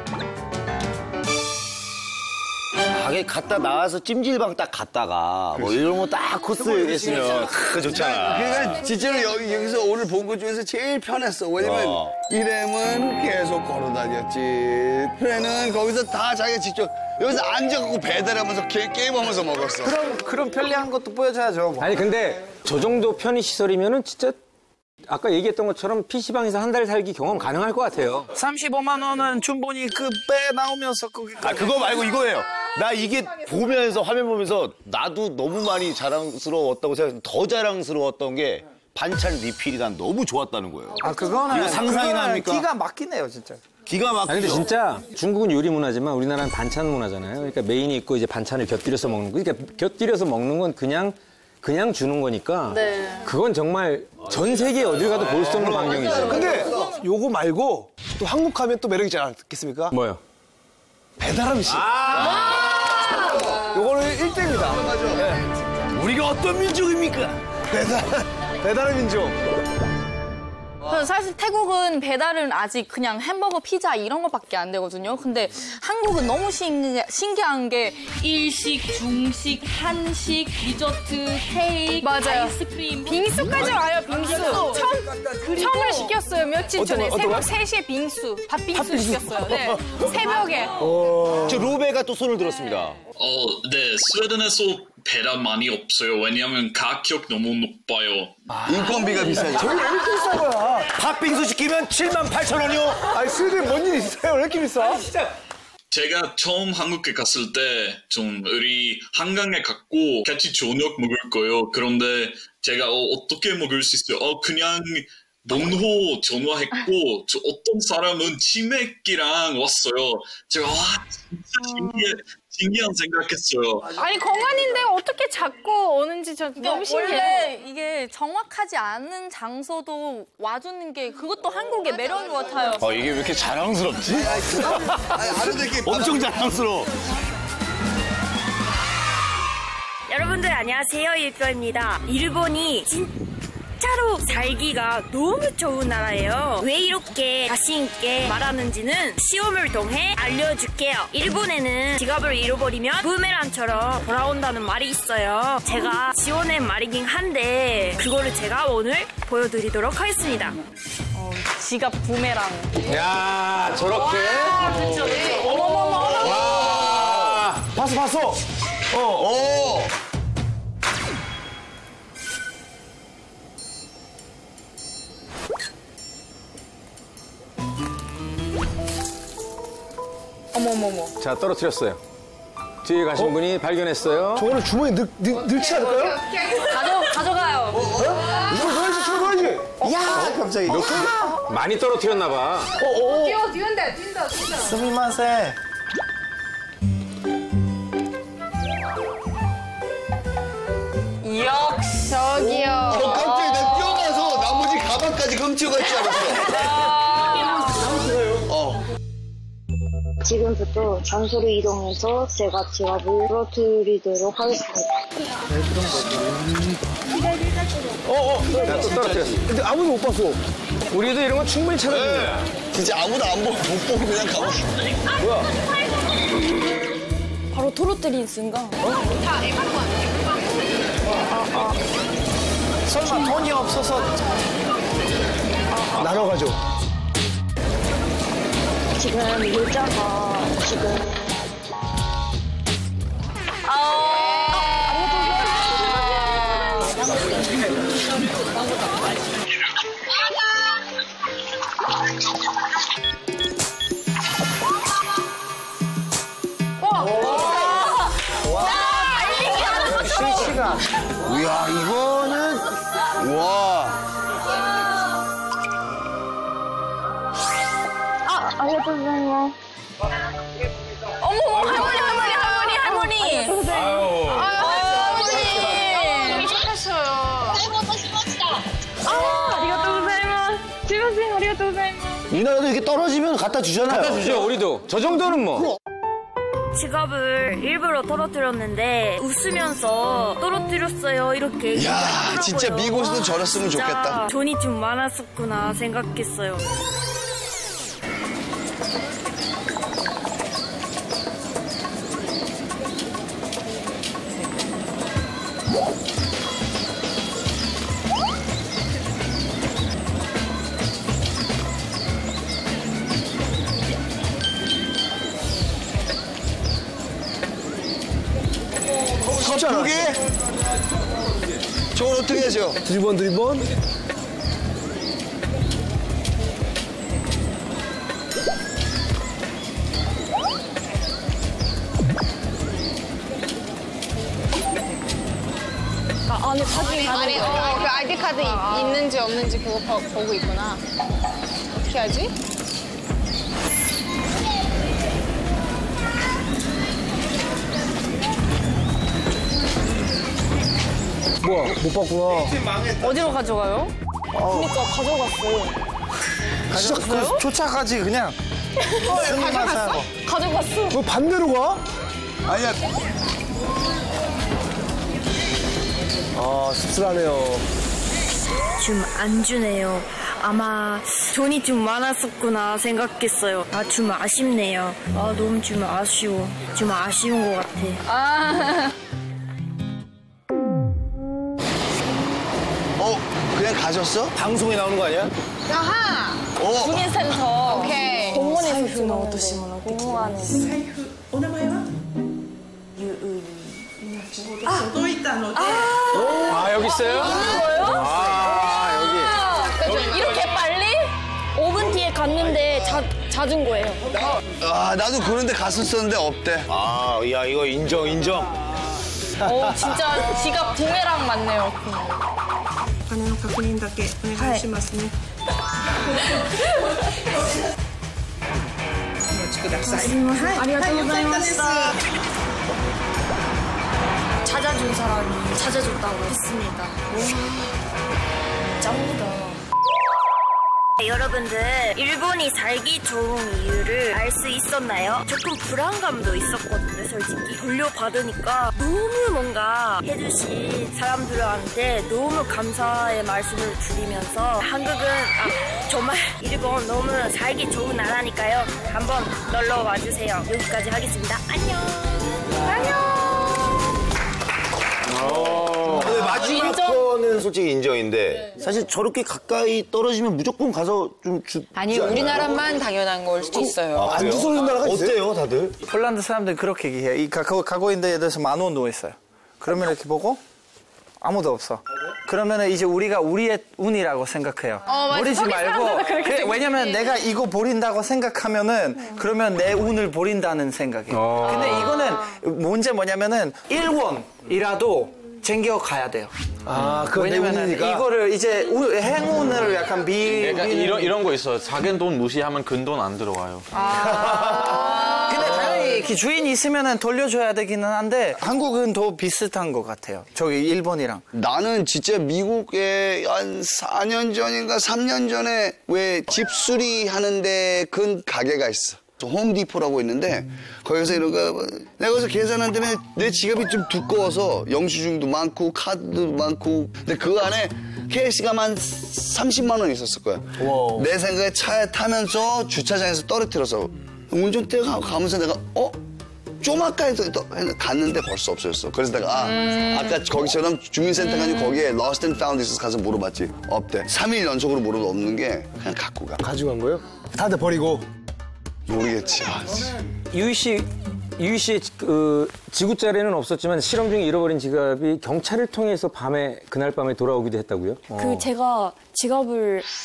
가게 갔다 나와서 찜질방 딱 갔다가 뭐 이런 거 딱 코스 했으면 크 좋잖아. 그러니까 진짜로 여기, 여기서 오늘 본 것 중에서 제일 편했어. 왜냐면 어. 이렘은 계속 걸어 다녔지. 프레는 거기서 다 자기가 직접 여기서 앉아갖고 배달하면서 게, 게임하면서 먹었어. 그럼, 그럼 편리한 것도 보여줘야죠. 뭐. 아니 근데 저 정도 편의 시설이면은 진짜 아까 얘기했던 것처럼 피시방에서 한 달 살기 경험 가능할 것 같아요. 삼십오만 원은 충분히 그 배 나오면서 거기. 아 그거 말고 이거예요. 나 이게 보면서 화면 보면서 나도 너무 많이 자랑스러웠다고 생각해서 더 자랑스러웠던 게 반찬 리필이 난 너무 좋았다는 거예요. 아, 그거는. 이거 상상이나 그거는 합니까? 기가 막히네요, 진짜. 기가 막히죠. 아니 근데 진짜 중국은 요리 문화지만 우리나라는 반찬 문화잖아요. 그러니까 메인이 있고 이제 반찬을 곁들여서 먹는 거. 그러니까 곁들여서 먹는 건 그냥 그냥 주는 거니까 네. 그건 정말 전 세계 어딜 가도 볼 수 없는 광경이죠. 근데 요거 말고 또 한국 하면 또 매력 있지 않겠습니까? 뭐요? 배달 음식. 요거는 일 등입니다. 네. 우리가 어떤 민족입니까? 배달, 배달의 민족. 그래서 사실 태국은 배달은 아직 그냥 햄버거, 피자 이런 것밖에 안 되거든요. 근데 한국은 너무 신기, 신기한 게 일식, 중식, 한식, 디저트, 케이크, 맞아요. 아이스크림. 빙수까지 와요, 빙수. 처음, 처음으로 시켰어요, 며칠 전에. 어떤 새벽 거? 세 시에 빙수. 팥빙수 시켰어요. 네. 새벽에. 저 로베가 또 손을 들었습니다. 어, 네, 스웨덴에서 배달 많이 없어요. 왜냐하면 가격 너무 높아요. 인건비가 비싸죠. 저기 왜 이렇게 비싼 거야? 팥빙수 시키면 칠만 팔천 원이요? 아니, 스웨덴 뭔일 있어요? 왜 이렇게 비싸? 제가 처음 한국에 갔을 때 좀 우리 한강에 갔고 같이 저녁 먹을 거예요. 그런데 제가 어, 어떻게 먹을 수 있어요? 어, 그냥 monho 전화했고 저 어떤 사람은 치맥기랑 왔어요. 제가 와 진짜 신기해, 신기한 생각했어요. 아니, 공항인데 어떻게 자꾸 오는지 저 너무 신기해요. 원래 이게 정확하지 않은 장소도 와주는 게 그것도 한국의 매력인 것 같아요. 어, 이게 왜 이렇게 자랑스럽지? 아니, 아는데 이게 엄청 자랑스러워. 여러분들 안녕하세요, 일표입니다. 일본이 진짜로 살기가 너무 좋은 나라예요. 왜 이렇게 자신 있게 말하는지는 시험을 통해 알려줄게요. 일본에는 지갑을 잃어버리면 부메랑처럼 돌아온다는 말이 있어요. 제가 지어낸 말이긴 한데 그거를 제가 오늘 보여드리도록 하겠습니다. 어, 지갑 부메랑. 야 저렇게? 어머머머. 와. 봤어, 봤어. 어, 오. 어머머머. 자 떨어뜨렸어요. 뒤에 가신 어? 분이 발견했어요. 저거는 주머니에 넣, 넣, 넣지 않을까요? 가져, 가져가요. 이거 넣어야지, 저거 넣어야지. 야, 갑자기. 몇 개? 많이 떨어뜨렸나 봐. 어, 어. 뛰어, 뛰어온다, 뛴다, 뛴다. 스미마세. 역시. 저기요. 저 깜짝이야. 나 뛰어가서 나머지 가방까지 훔쳐갈 줄 알았어. 어. 지금부터 장소를 이동해서 제가 지갑을 떨어뜨리도록 하겠습니다. 어, 어. 자, 또 떨어뜨렸어. 근데 아무도 못 봤어. 우리도 이런 건 충분히 찾아줍니다. 진짜 아무도 안 보고 못 보고 그냥 가고 싶어. 뭐야? 바로 떨어뜨린 순간. 설마 돈이 없어서. 나눠 가죠. 지금 물자가 지금 이야, 이거는, 와. 아리가토 어머, 할머니, 할머니, 할머니, 할머니. 아유. 할머니. 착하셔요. 아, 아리가토 고자이마스. 수고하세요. 아리가토 고자이마스. 우리나라도 이렇게 떨어지면 갖다 주잖아요. 갖다 주죠, 우리도. 저 정도는 뭐. 지갑을 일부러 떨어뜨렸는데 웃으면서 떨어뜨렸어요 이렇게 야, 하더라고요. 진짜 미국에서도 저랬으면 진짜 좋겠다. 돈이 좀 많았었구나 생각했어요. 컵 두 개? 저걸 어떻게 하죠? 드리번 드리번. 아, 안에 사진 아니, 어, 그 아이디 카드 이- 있는지 없는지 그거 보, 보고 있구나. 어떻게 하지? 뭐야, 못 봤구나. 어디로 가져가요? 그러니까 가져갔어. 진짜 그 쫓아가지, 그냥. 가져갔어? 가져갔어? 왜 반대로 가? 아니야. 아, 씁쓸하네요. 좀 안 주네요. 아마 돈이 좀 많았었구나 생각했어요. 아, 좀 아쉽네요. 아, 너무 좀 아쉬워. 좀 아쉬운 것 같아. 아. 어, 그냥 가셨어? 방송에 나오는 거 아니야? 야하! 어. 군인센터. 오케이. 공원에서 쓰는 공원에서. 아, 여기 있어요? 아, 여기. 이렇게 빨리? 오 분 뒤에 갔는데 자, 잦은 거예요. 아, 나도 그런데 갔었었는데 없대. 아, 야, 이거 인정, 인정. 어, 진짜 지갑 부메랑 맞네요. お金の確認だけお願いしますね。お待ちください。 すみません。ありがとうございました。 찾아준 사람이 찾아줬다고 했습니다. 짱이다. 여러분들, 일본이 살기 좋은 이유를 알 수 있었나요? 조금 불안감도 있었거든요, 솔직히. 돌려받으니까 너무 뭔가 해주신 사람들한테 너무 감사의 말씀을 드리면서 한국은, 아, 정말 일본 너무 살기 좋은 나라니까요. 한번 놀러 와주세요. 여기까지 하겠습니다. 안녕. 안녕. 근데 마지막 인정? 거는 솔직히 인정인데 사실 저렇게 가까이 떨어지면 무조건 가서 좀 주. 아니, 우리나라만 당연한 걸 수도 있어요. 아, 안 주소리는 나라가 어때요, 다들? 폴란드 사람들 그렇게 얘기해요. 이 가고, 가고 있는 데에서 만 원 누워있어요. 그러면 이렇게 보고 아무도 없어. 그러면 이제 우리가 우리의 운이라고 생각해요. 어, 맞아. 버리지 서기 말고. 사람들도 그렇게 그래, 생각해. 왜냐면 내가 이거 버린다고 생각하면은 그러면 내 운을 버린다는 생각이에요. 근데 이거는 문제 뭐냐면은 일 원이라도 챙겨 가야 돼요. 아, 그건 내 왜냐면 운이니까. 이거를 이제 우- 행운을 약간 비. 그러니까 비는- 이런 이런 거 있어. 작은 돈 무시하면 큰 돈 안 들어와요. 근데 당연히 그 주인이 있으면 돌려줘야 되기는 한데 한국은 더 비슷한 것 같아요. 저기 일본이랑. 나는 진짜 미국에 한 사 년 전인가 삼 년 전에 왜 집수리 하는데 큰 가게가 있어. 홈디포라고 있는데 거기서 이런 거 내가 거기서 계산한 다음에 내 지갑이 좀 두꺼워서 영수증도 많고 카드도 많고 근데 그 안에 캐시가 한 삼십만 원 있었을 거야. 와우. 내 생각에 차에 타면서 주차장에서 떨어뜨려서 운전대가 가면서 내가 어? 좀 아까 갔는데 벌써 없어졌어. 그래서 내가 아, 음. 아까 거기처럼 주민센터 가지고 거기에 Lost and Found 있어서 가서 물어봤지. 없대. 삼 일 연속으로 물어도 없는 게 그냥 갖고 가. 가져간 거예요? 다들 버리고. 모르겠지. 아, 유희 씨, 유희 씨의 그 지구자리는 없었지만 실험 중에 잃어버린 지갑이 경찰을 통해서 밤에 그날 밤에 돌아오기도 했다고요? 그 제가 지갑을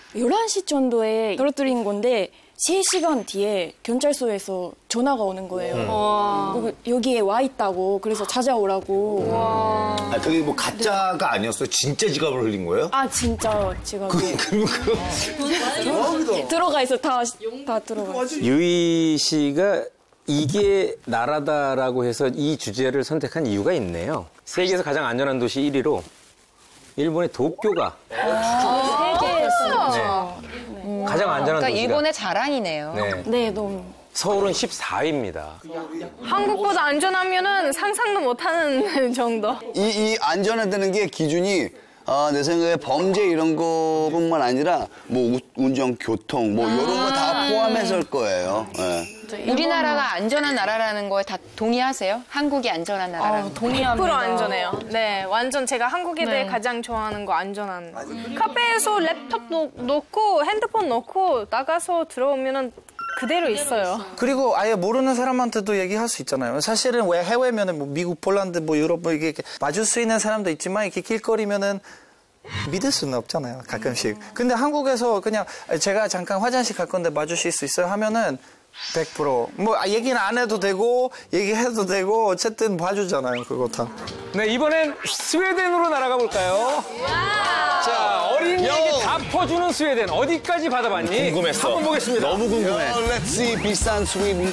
열한 시 정도에 떨어뜨린 건데 세 시간 뒤에 경찰서에서 전화가 오는 거예요. 음. 어, 여기에 와 있다고 그래서 찾아오라고. 아, 그게 뭐 가짜가 아니었어요? 진짜 지갑을 흘린 거예요? 아 진짜 지갑이. 그, 그, 그, 들어가 있어 다, 다 들어가 있어. 유희 씨가 이게 나라다라고 해서 이 주제를 선택한 이유가 있네요. 세계에서 가장 안전한 도시 일 위로 일본의 도쿄가 세계에서 네. 가장 안전한 그러니까 도시가. 일본의 자랑이네요. 네. 네, 너무. 서울은 십사 위입니다. 한국보다 안전하면은 상상도 못하는 정도. 이, 이 안전하다는 게 기준이 아, 내 생각에 범죄 이런 거뿐만 아니라 뭐 우, 운전, 교통 뭐 이런 거 다 포함해서일 거예요. 네. 우리나라가 안전한 나라라는 거에 다 동의하세요? 한국이 안전한 나라라는 거. 백 퍼센트 안전해요. 네, 완전 제가 한국에 대해 네. 가장 좋아하는 거 안전한. 카페에서 랩톱 놓, 놓고 핸드폰 놓고 나가서 들어오면은 그대로 있어요. 그리고 아예 모르는 사람한테도 얘기할 수 있잖아요. 사실은 왜 해외면은 뭐 미국, 폴란드, 뭐 유럽 뭐 이게 맞을 수 있는 사람도 있지만 이렇게 길거리면은 믿을 수는 없잖아요. 가끔씩. 근데 한국에서 그냥 제가 잠깐 화장실 갈 건데 봐주실 수 있어요 하면은 백 퍼센트 뭐 얘기는 안 해도 되고 얘기해도 되고 어쨌든 봐주잖아요. 그거 다. 네, 이번엔 스웨덴으로 날아가 볼까요? 자, 어린 얘기 다 퍼주는 스웨덴. 어디까지 받아봤니? 궁금했어. 한번 보겠습니다. 너무 궁금해. 어, Let's see 비싼 스웨덴.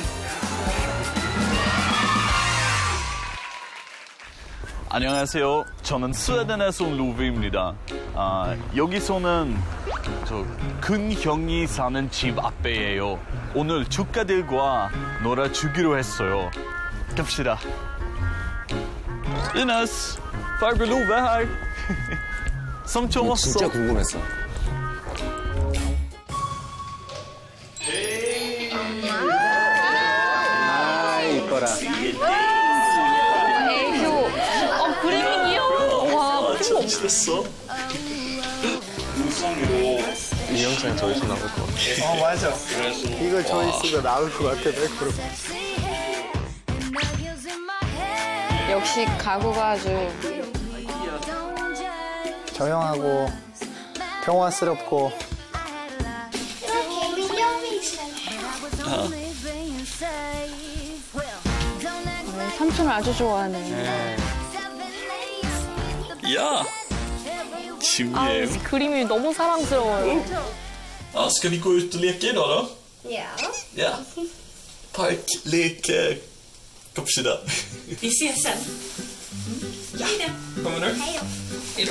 안녕하세요. 저는 스웨덴에서 온 루비입니다. 아, 여기서는 저 큰형이 사는 집 앞에예요. 오늘 조카들과 놀아주기로 했어요. 갑시다. Ines, farbror Love är här. Som 왔어. 진짜 궁금했어. 아, 이뻐라. 애교. 어, 그림이 귀여워. 와, 잘 지냈어? 이 영상에 저희서 나올 것 같아. 어 맞아. 이거 조회수가 나올 것 같아 백 퍼센트. 역시 가구가 아주 조용하고 평화스럽고. 삼촌을 아주 좋아하네. Ja. 아, 이 그림이 너무 사랑스러워요. Ja, ska vi gå ut och leka idag då? Ja. Ja. Parklek. eh, Kapsida. Vi ses sen. Ja. Kommer du? Hej då. Hej då.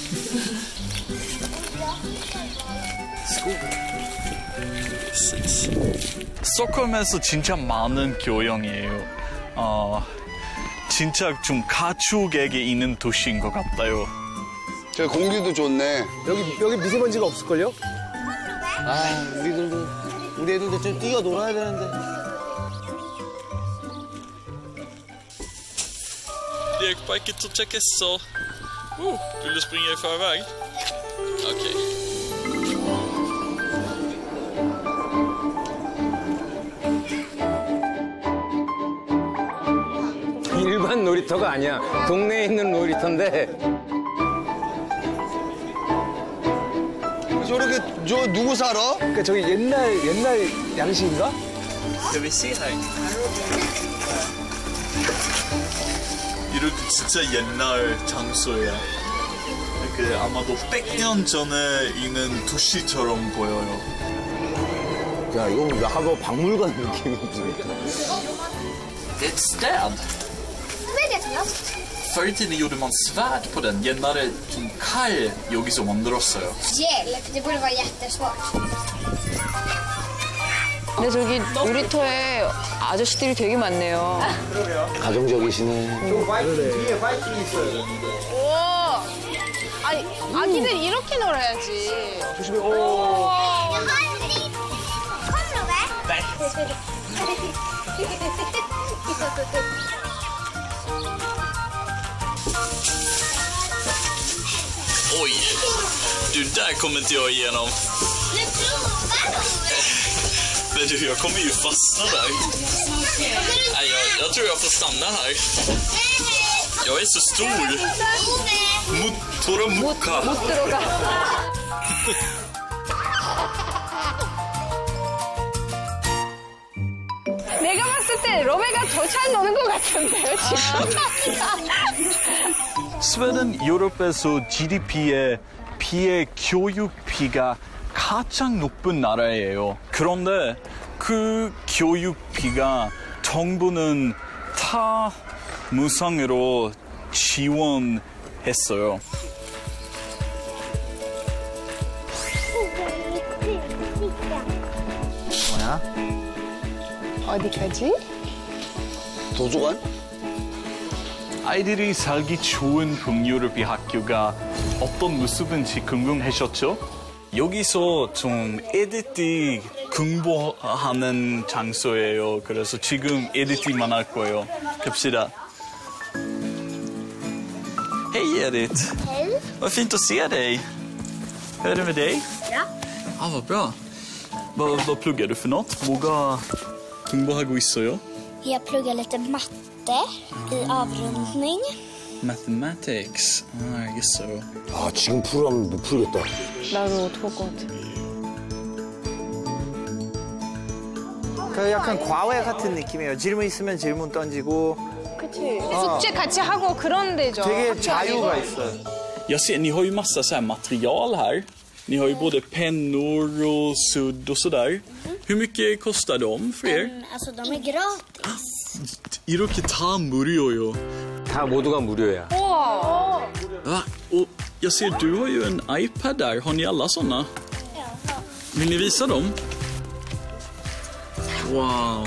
스톡홀름에서 진짜 많은 교양이에요. 어, 진짜 좀 가축에게 있는 도시인 것 같아요. 저 공기도 좋네. 여기 여기 미세먼지가 없을걸요? 아, 우리들도 우리 애들도 좀 뛰어 놀아야 되는데. Lekparket Tochakessa. Oh, vill du springa i förväg? Okej. 일반 놀이터가 아니야. 동네에 있는 놀이터인데. 저렇게 저 누구 살아? 그러니까 저기 옛날 옛날 양식인가? Ska vi se här? 이렇게 진짜 옛날 장소야. 그 아마도 백 년 전에 있는 도시처럼 보여요. 야, 이거 약간 뭐 박물관 느낌인데. Det är ett städ. Vad är det för något? Förr i tiden gjorde man svärd på den. 옛날에 좀 칼 여기서 만들었어요. Hjälp, det borde vara jättesvårt. 근데 저기 놀이터에 아저씨들이 되게 많네요. 가정적이시네. 저 바이킹 뒤에 바이킹 있어요. 오, 아니 아기들 이렇게 놀아야지. 조심해. 오. Oj, du, där kommer inte jag igenom. Men du, jag kommer ju fastna där. Nej, jag, jag tror jag får stanna här. Jag är så stor. Mot, Tora Mukka. 못 들어가. 근데 로베가 더 잘 노는 것 같은데요, 지금? 스웨덴 유럽에서 지디피에 비해 교육비가 가장 높은 나라예요. 그런데 그 교육비가 정부는 다 무상으로 지원했어요. 뭐야? 어디까지? 도서관? 아이들이 살기 좋은 북유럽의 학교가 어떤 모습인지 궁금하셨죠? 여기서 좀 애들이 공부하는 장소예요. 그래서 지금 애들만 할 거예요. 갑시다. Hej Edith! Hej! Vad fint att se dig! Hur är det med dig? Ja. Ah, vad bra. Vad, vad pluggar du för något? 뭐가 공부하고 있어요? Jag pluggar lite matte i avrundning. Mathematics. 아, 알겠어요. 아, 지금 풀으면 못 풀겠다. 나도 어떡할 것 같아. 그 약간 과외 같은 느낌이에요. 질문 있으면 질문 던지고. 그치. 어. 숙제 같이 하고 그런 데죠. 되게 자유가 있어요. Jag ser, ni har ju massa så här material här. Ni har ju både pennor och sudd och sådär. Hur mycket kostar de för er? Mm, alltså de är gratis. 이렇게 다 무료요. 다 모두가 무료야. 우와. Va? Och jag ser, du har ju en iPad där. Har ni alla såna? Vill ni visa dem? Wow.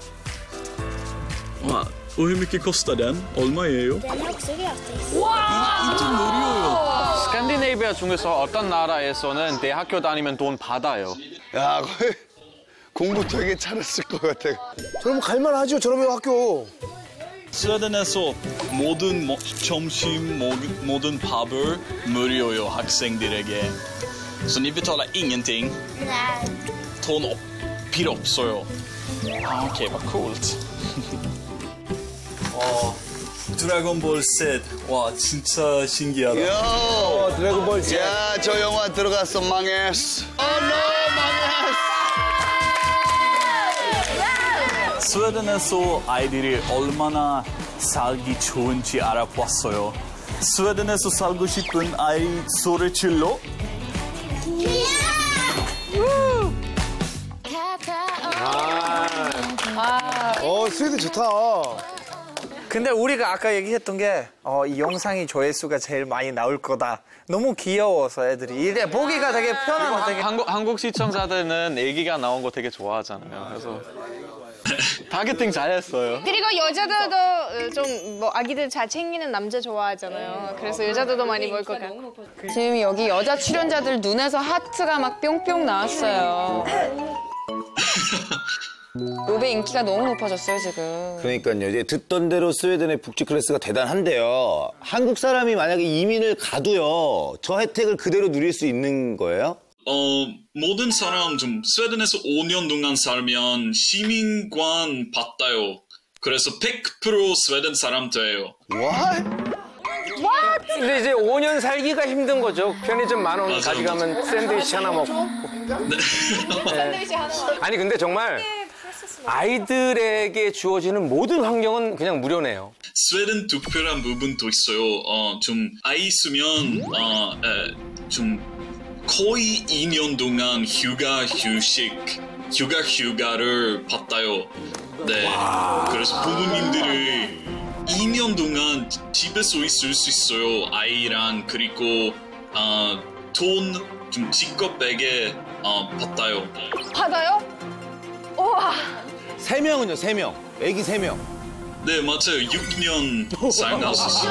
Wow. Och hur mycket kostar den? 얼마예요? Den är också gratis. inte 무료요. 스칸디네이비아 중에서 어떤 나라에서는 대학교 다니면 돈 받아요. 야, 거의 공부 되게 잘했을 것 같아. 저러면 갈만하죠, 저러면 학교. 스웨덴에서 모든 모, 점심, 모, 모든 밥을 무료요, 학생들에게. Så ni betalar ingenting. Nej. 돈 없, 필요 없어요. 아, okej, vad coolt. 어, 드래곤볼 셋. 와, 진짜 신기하다. 요! 어, 드래곤볼 셋. 야, 저 영화 들어갔어, 망했어. 어, 너 망했어. 스웨덴에서 아이들이 얼마나 살기 좋은지 알아봤어요. 스웨덴에서 살고 싶은 아이 소리 질러? 아, 어, 스웨덴 좋다. 근데 우리가 아까 얘기했던 게, 어, 이 영상이 조회수가 제일 많이 나올 거다. 너무 귀여워서 애들이. 이게 보기가 되게 편하고 되게. 한국, 한국 시청자들은 애기가 나온 거 되게 좋아하잖아요. 그래서 타겟팅 잘했어요. 그리고 여자들도 좀 뭐 아기들 잘 챙기는 남자 좋아하잖아요. 그래서 여자들도 많이 볼 것 같고. 지금 여기 여자 출연자들 눈에서 하트가 막 뿅뿅 나왔어요. 로베 인기가 너무 높아졌어요, 지금. 그러니까요. 이제 듣던 대로 스웨덴의 복지 클래스가 대단한데요. 한국 사람이 만약에 이민을 가도요, 저 혜택을 그대로 누릴 수 있는 거예요? 어, 모든 사람 좀 스웨덴에서 오 년 동안 살면 시민권 받아요. 그래서 백 퍼센트 스웨덴 사람 돼요. What? What? 근데 이제 오 년 살기가 힘든 거죠. 편의점 만 원 가져가면 샌드위치 하나 먹고. 네. 아니 근데 정말 아이들에게 주어지는 모든 환경은 그냥 무료네요. 스웨덴 특별한 부분도 있어요. 어, 좀 아이 있으면 어, 에, 좀 거의 이 년 동안 휴가 휴식, 휴가 휴가를 받아요. 네. 그래서 부모님들이 이 년 동안 집에서 있을 수 있어요. 아이랑. 그리고 어, 돈 좀 직업에게 어, 받아요. 받아요? 우와. 세 명은요, 세 명. 애기 세 명. 네, 맞아요. 육 년 살았었어요.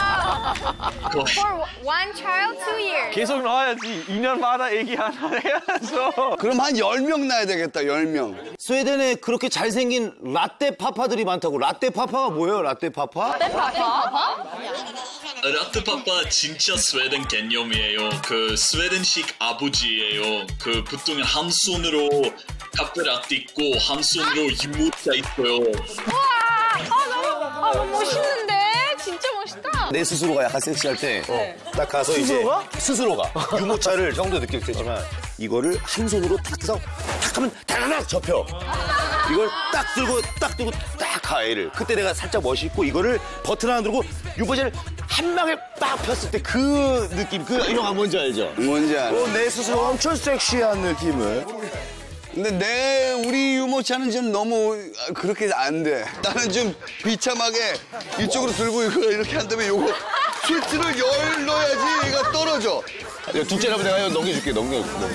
For one child, two years. 계속 나와야지. 이 년마다 애기 하나 해야죠. 그럼 한 열 명 낳아야 되겠다, 열 명. 스웨덴에 그렇게 잘생긴 라떼 파파들이 많다고. 라떼 파파가 뭐예요, 라떼 파파? 라떼 파파? 라떼 파파 진짜 스웨덴 개념이에요. 그 스웨덴식 아버지예요. 그 보통 한 손으로 카페라떼 있고 한 손으로 유모차 있어요. 우와! 아, 너무, 아, 너무 멋있는데? 진짜 멋있다. 내 스스로가 약간 섹시할 때 딱 네. 가서 스스로가? 이제 스스로가 유모차를 형도 느낄 테지만 이거를 한 손으로 탁 해서 탁 하면 다다닥 접혀. 이걸 딱 들고 딱 들고 딱 가 애를. 그때 내가 살짝 멋있고 이거를 버튼 하나 들고 유보제를 한 방에 빡 폈을 때 그 느낌, 그 이런 거 뭔지 알죠? 뭔지 알아. 어, 내 스스로 엄청 섹시한 느낌을. 근데 내 우리 유모차는 좀 너무 그렇게 안 돼. 나는 좀 비참하게 이쪽으로 들고 이거 이렇게 한 다음에 요거 스위치를 열 넣어야지 얘가 떨어져. 야, 둘째라면 내가 이거 넘겨줄게, 넘겨. 넘겨.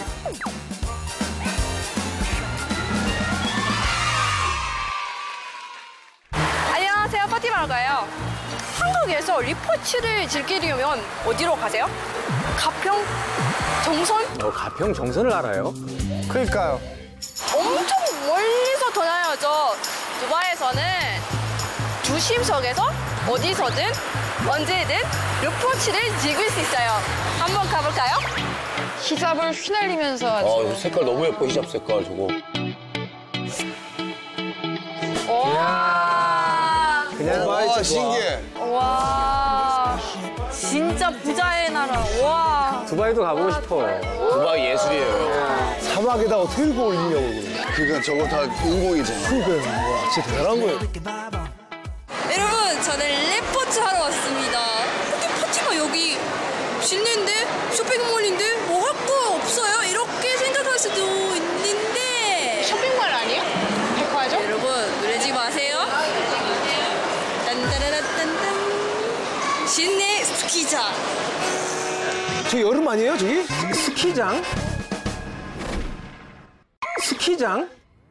안녕하세요, 파티마라가요. 한국에서 리포츠를 즐기려면 어디로 가세요? 가평? 정선? 어, 가평 정선을 알아요? 그러니까요. 엄청 멀리서 돌아야죠. 두바이에서는 조심석에서 어디서든 언제든 리포츠를 즐길 수 있어요. 한번 가볼까요? 히잡을 휘날리면서 아주. 아, 색깔 너무 예뻐, 히잡 색깔 저거. 와. 그냥 와, 신기해. 와. 진짜 부자의 나라. 와. 두바이도 가보고 싶어. 두바이 예술이에요. 사막에다 어떻게 들고 올리냐고. 그러니까 저거 다 인공이잖아. 그러니까요. 와, 진짜 대단한 거예요. 여러분, 저는 리포츠 하러 왔습니다. 근데 파티가 여기 실내인데? 쇼핑몰인데? 뭐 할 거 없어요? 이렇게 생각할 수도 있는데. 쇼핑몰 아니에요? 백화점? 여러분, 놀라지 마세요. 딴따라란딴딴. 실내 스키장. 저 여름 아니에요, 저기? 스키장? 스키장?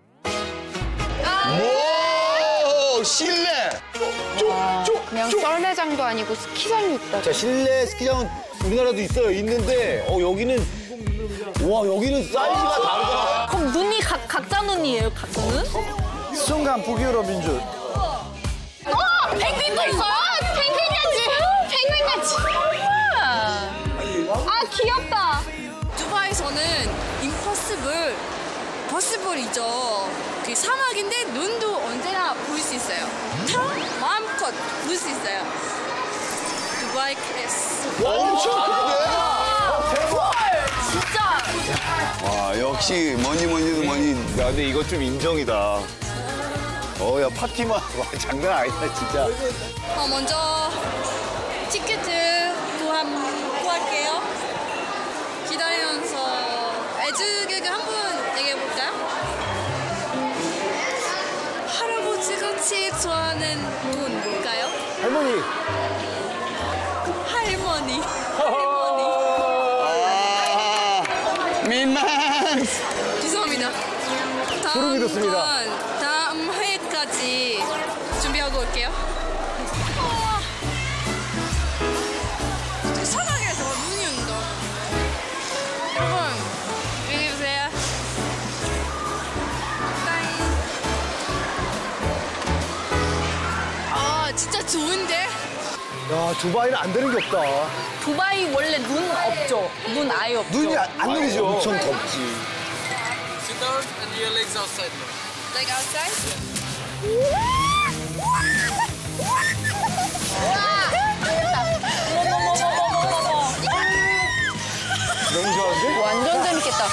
오, 실내. 와, 그냥 썰매장도 아니고 스키장이 있다. 자, 실내 스키장은 우리나라도 있어요. 있는데, 어, 여기는, 와, 여기는 사이즈가 다르잖아. 그럼 눈이 각, 각자 눈이에요, 각자 눈? 순간 북유럽인 줄. 어! 펭귄도 있어요! 펭귄같이! 펭귄같이! 아, 귀엽다! 두바이에서는 임퍼시블, 퍼시블이죠. 그 사막인데 눈도 언제나 볼 수 있어요. 마음껏 볼 수 있어요. 두바이 클래스. 엄청 대박! 진짜! 와, 역시 뭐니 뭐니도 뭐니. 야, 근데 이거 좀 인정이다. 어, 야, 파티만. 와, 장난 아니다, 진짜. 어, 먼저 티켓을 구함, 구할게요. 기다리면서 애주객을 한번 얘기해볼까요? 할아버지가 제일 좋아하는 돈 뭘까요? 할머니. 할머니. 아, 민망. 죄송합니다. 소름이 돋습니다. 건 다음 회까지 준비하고 올게요. 어, 사막에서 눈이 온다. 여러분, 여기 보세요. 따잉. 아, 진짜 좋은데? 야, 두바이는 안 되는 게 없다. 두바이 원래 눈 없죠? 눈 아예 없죠? 눈이 안, 안 내리죠. 엄청 덥지. Sit down and your legs outside. Like outside? 너무 좋아하는데? 완전 재밌겠다.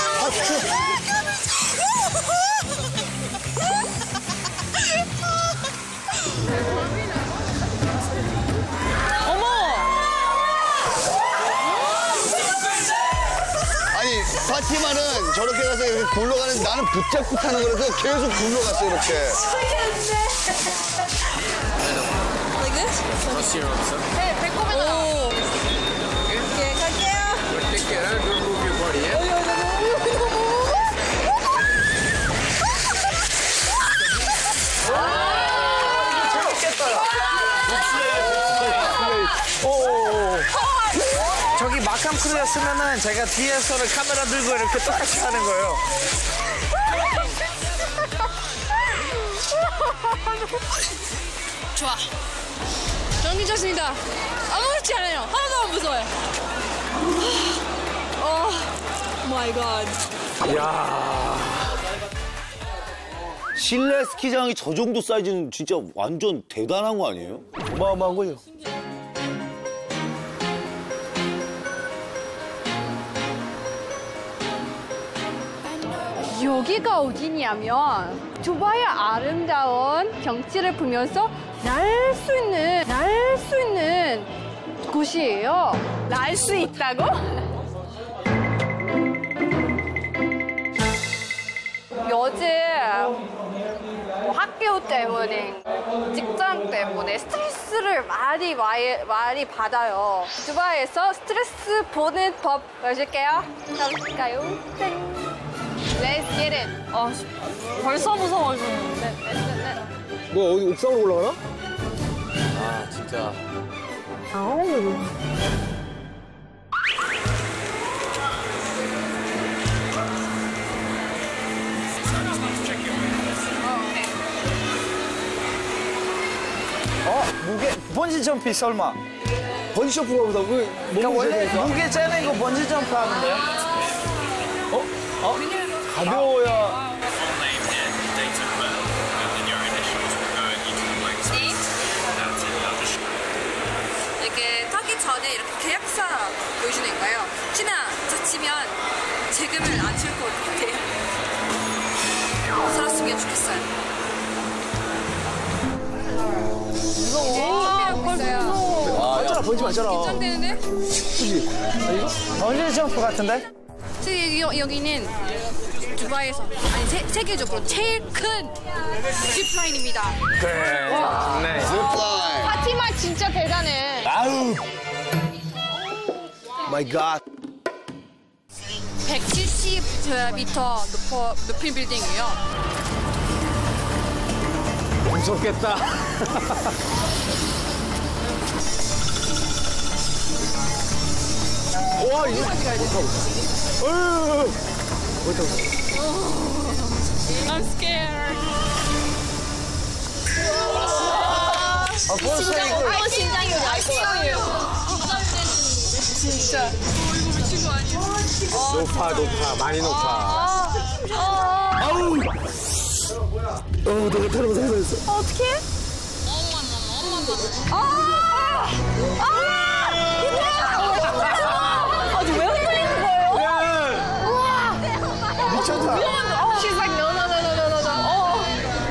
아니, 파티만은 저렇게 가서 이렇게 굴러가는 나는 붙잡고 타는 거라서 계속 굴러갔어, 이렇게. Like this? What's your answer? 네, 배꼽에다. 오. 이렇게 갈게요. Take care, don't move your body, yeah? 저기 마캄 크루에 쓰면은 제가 뒤에서는 카메라 들고 이렇게 똑같이 하는 거예요. 좋아. 저는 괜찮습니다. 아무렇지 않아요. 하나도 안 무서워요. 어, 마이 갓. 야. 실내 스키장이 저 정도 사이즈는 진짜 완전 대단한 거 아니에요? 어마어마한 거죠. 여기가 어디냐면 두바이의 아름다운 경치를 보면서 날 수 있는, 날 수 있는 곳이에요. 날 수 있다고? 요즘 뭐 학교 때문에, 직장 때문에 스트레스를 많이, 많이, 많이 받아요. 두바이에서 스트레스 보는 법 보여줄게요. 가볼까요? 땡. Let's get it. 아, 벌써 무서워지네. 네, 네, 네. 뭐 어디 옥상으로 올라가나? 아 진짜. 아우. 어, 무게 번지 점프 설마? 번지 점프가 보다 왜 그러니까 원래 무게 재는 거 번지 점프 하면 돼요? 어? 어? 가벼워야. 이렇게 타기 전에 이렇게 계약서 보여주는 거예요. 혹시나 다치면 세금을 안 줄 것 같아요. 살았으면 좋겠어요. 무서워. 맞잖아, 번지 맞잖아. 긴장되는데? 그지? 아, 이거? 번지 점프 같은데? 여기, 여기는 두바이에서, 아니, 세, 세계적으로 제일 큰 짚라인입니다. 그래. 와. 네. 파티마 진짜 대단해. 아우. 마이 갓. 백칠십 미터 높어, 높은 빌딩이에요. 무섭겠다. 와, 이거 어디 가야 돼? 어휴. I'm scared. 아, 벌써 이거. 아, 심장이 날뛰어요. 진짜. 어, 이거 미친 거 아니야? 높아 높아 많이 높아. 아우. 어, 내가 타는 거 생각했어. 어떡해? 아! 아! 아, 왜 흔들리는 거예요? 우와! 미쳤다. She's like, no, no, no, no, no, no, no. 어.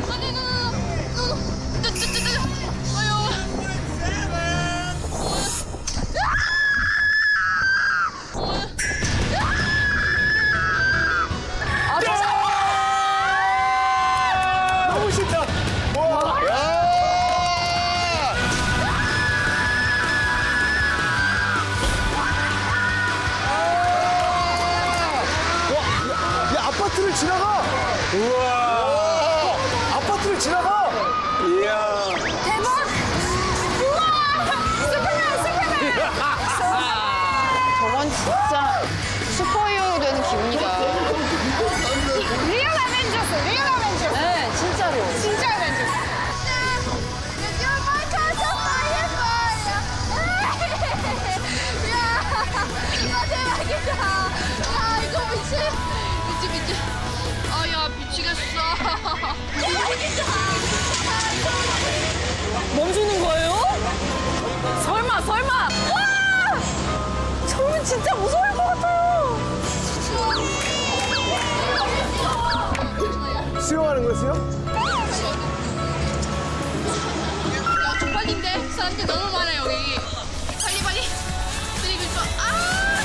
너무 쉽다. 와. 야. 와, 야, 아파트를 지나가. 우와. 아파트를 지나가. 이야. 대박! 우와! 슈퍼맨, 슈퍼맨! 저건 진짜 슈퍼히어로 되는 기분이다. 리얼 어벤져스, 리얼 어벤져스. 네, 진짜로. 진짜 어벤져스. 멈추는 거예요? 설마, 설마! 와! 저는 진짜 무서울 것 같아요. 수영하는 거야, 수영? 쪽팔린데? 사람들 너무 많아, 여기. 빨리, 빨리. 그리고 또, 아!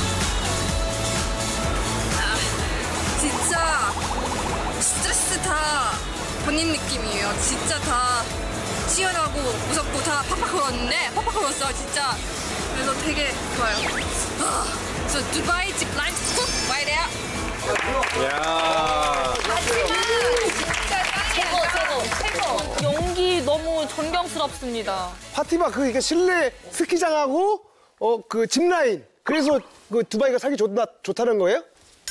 아, 진짜 스트레스 다 본인 느낌이에요. 진짜 다 시원하고 무섭고 다 팍팍 걸었는데 팍팍 걸었어, 진짜. 그래서 되게 좋아요. 아, 저 두바이 집 라인 훅 와야 돼요. 야. 최고, 최고, 최고. 연기 너무 존경스럽습니다. 파티마 그 이게 실내 스키장하고 어 그 짚라인. 그래서 그 두바이가 살기 좋다 좋다는 거예요?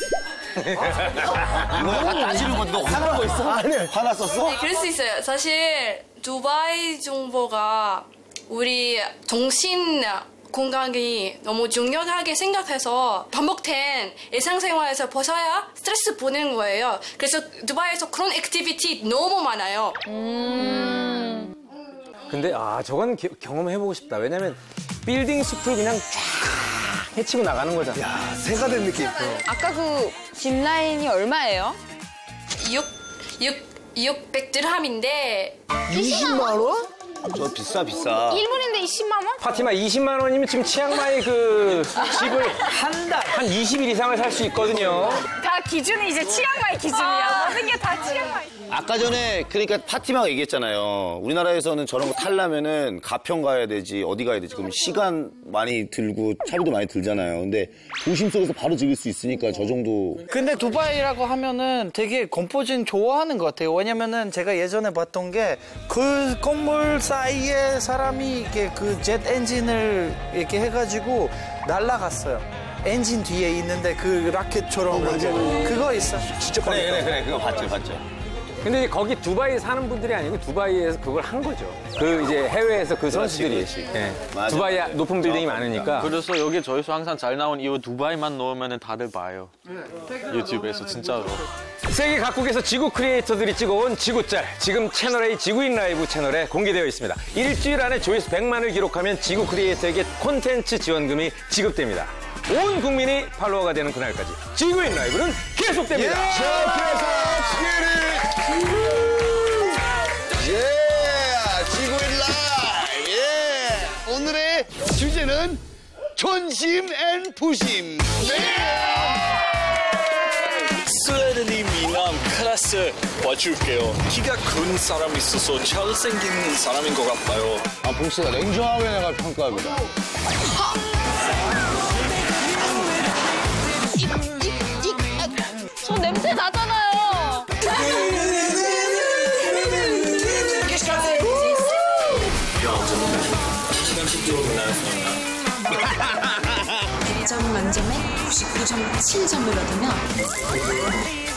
이거 따지는 건데 너 화난 거 있어? 아니, 화났었어? 네, 그럴 수 있어요. 사실 두바이 정보가 우리 정신 건강이 너무 중요하게 생각해서 반복된 일상생활에서 벗어야 스트레스 보는 거예요. 그래서 두바이에서 그런 액티비티 너무 많아요. 음. 근데 아 저건 기, 경험해보고 싶다. 왜냐면 빌딩 숲을 그냥 쫙 헤치고 나가는 거잖아. 야, 새가 된 느낌. 아까 그 짚라인이 얼마예요? 육, 육 육백 드람인데 이십만 원? 저 비싸 비싸. 일 분인데 이십만 원? 파티마 이십만 원이면 지금 치앙마이 그 집을 한 달, 한 이십 일 이상을 살 수 있거든요. 다 기준이 이제 치앙마이 기준이야. 모든 게 다 치앙마이. 아까 전에 그러니까 파티마가 얘기했잖아요. 우리나라에서는 저런 거 타려면은 가평 가야 되지 어디 가야 되지. 그럼 시간 많이 들고 차비도 많이 들잖아요. 근데 도심 속에서 바로 즐길 수 있으니까 저 정도. 근데 두바이라고 하면은 되게 공포진 좋아하는 것 같아요. 왜냐면은 제가 예전에 봤던 게 그 건물 사이에 사람이 이렇게 그 젯 엔진을 이렇게 해가지고 날아갔어요. 엔진 뒤에 있는데 그 라켓처럼 어, 맞아. 그거 있어. 진짜 그래 그래 그래 그거 봤죠 봤죠. 근데 거기 두바이에 사는 분들이 아니고 두바이에서 그걸 한 거죠. 그 이제 해외에서 그 선수들이. 그렇지, 그렇지. 예. 맞아. 두바이에 높은 빌딩이 많으니까. 그래서 여기 조회수 항상 잘 나온 이유 두바이만 넣으면 다들 봐요. 유튜브에서 진짜로. 세계 각국에서 지구 크리에이터들이 찍어온 지구짤. 지금 채널A 지구인 라이브 채널에 공개되어 있습니다. 일주일 안에 조회수 백만을 기록하면 지구 크리에이터에게 콘텐츠 지원금이 지급됩니다. 온 국민이 팔로워가 되는 그날까지 지구인 라이브는 계속됩니다. 예! 자, 그래서 예! 지구인 라이브! 예! 오늘의 주제는 존심 앤 부심. 스웨덴이 미남 클래스 봐줄게요. 키가 큰 사람 있어서 잘생긴 사람인 것 같아요. 아, 봉씨가 냉정하게 나갈 평가합니다. 저 냄새 나잖아요. 백 점 만점에 구십구 점 칠 점을 얻으면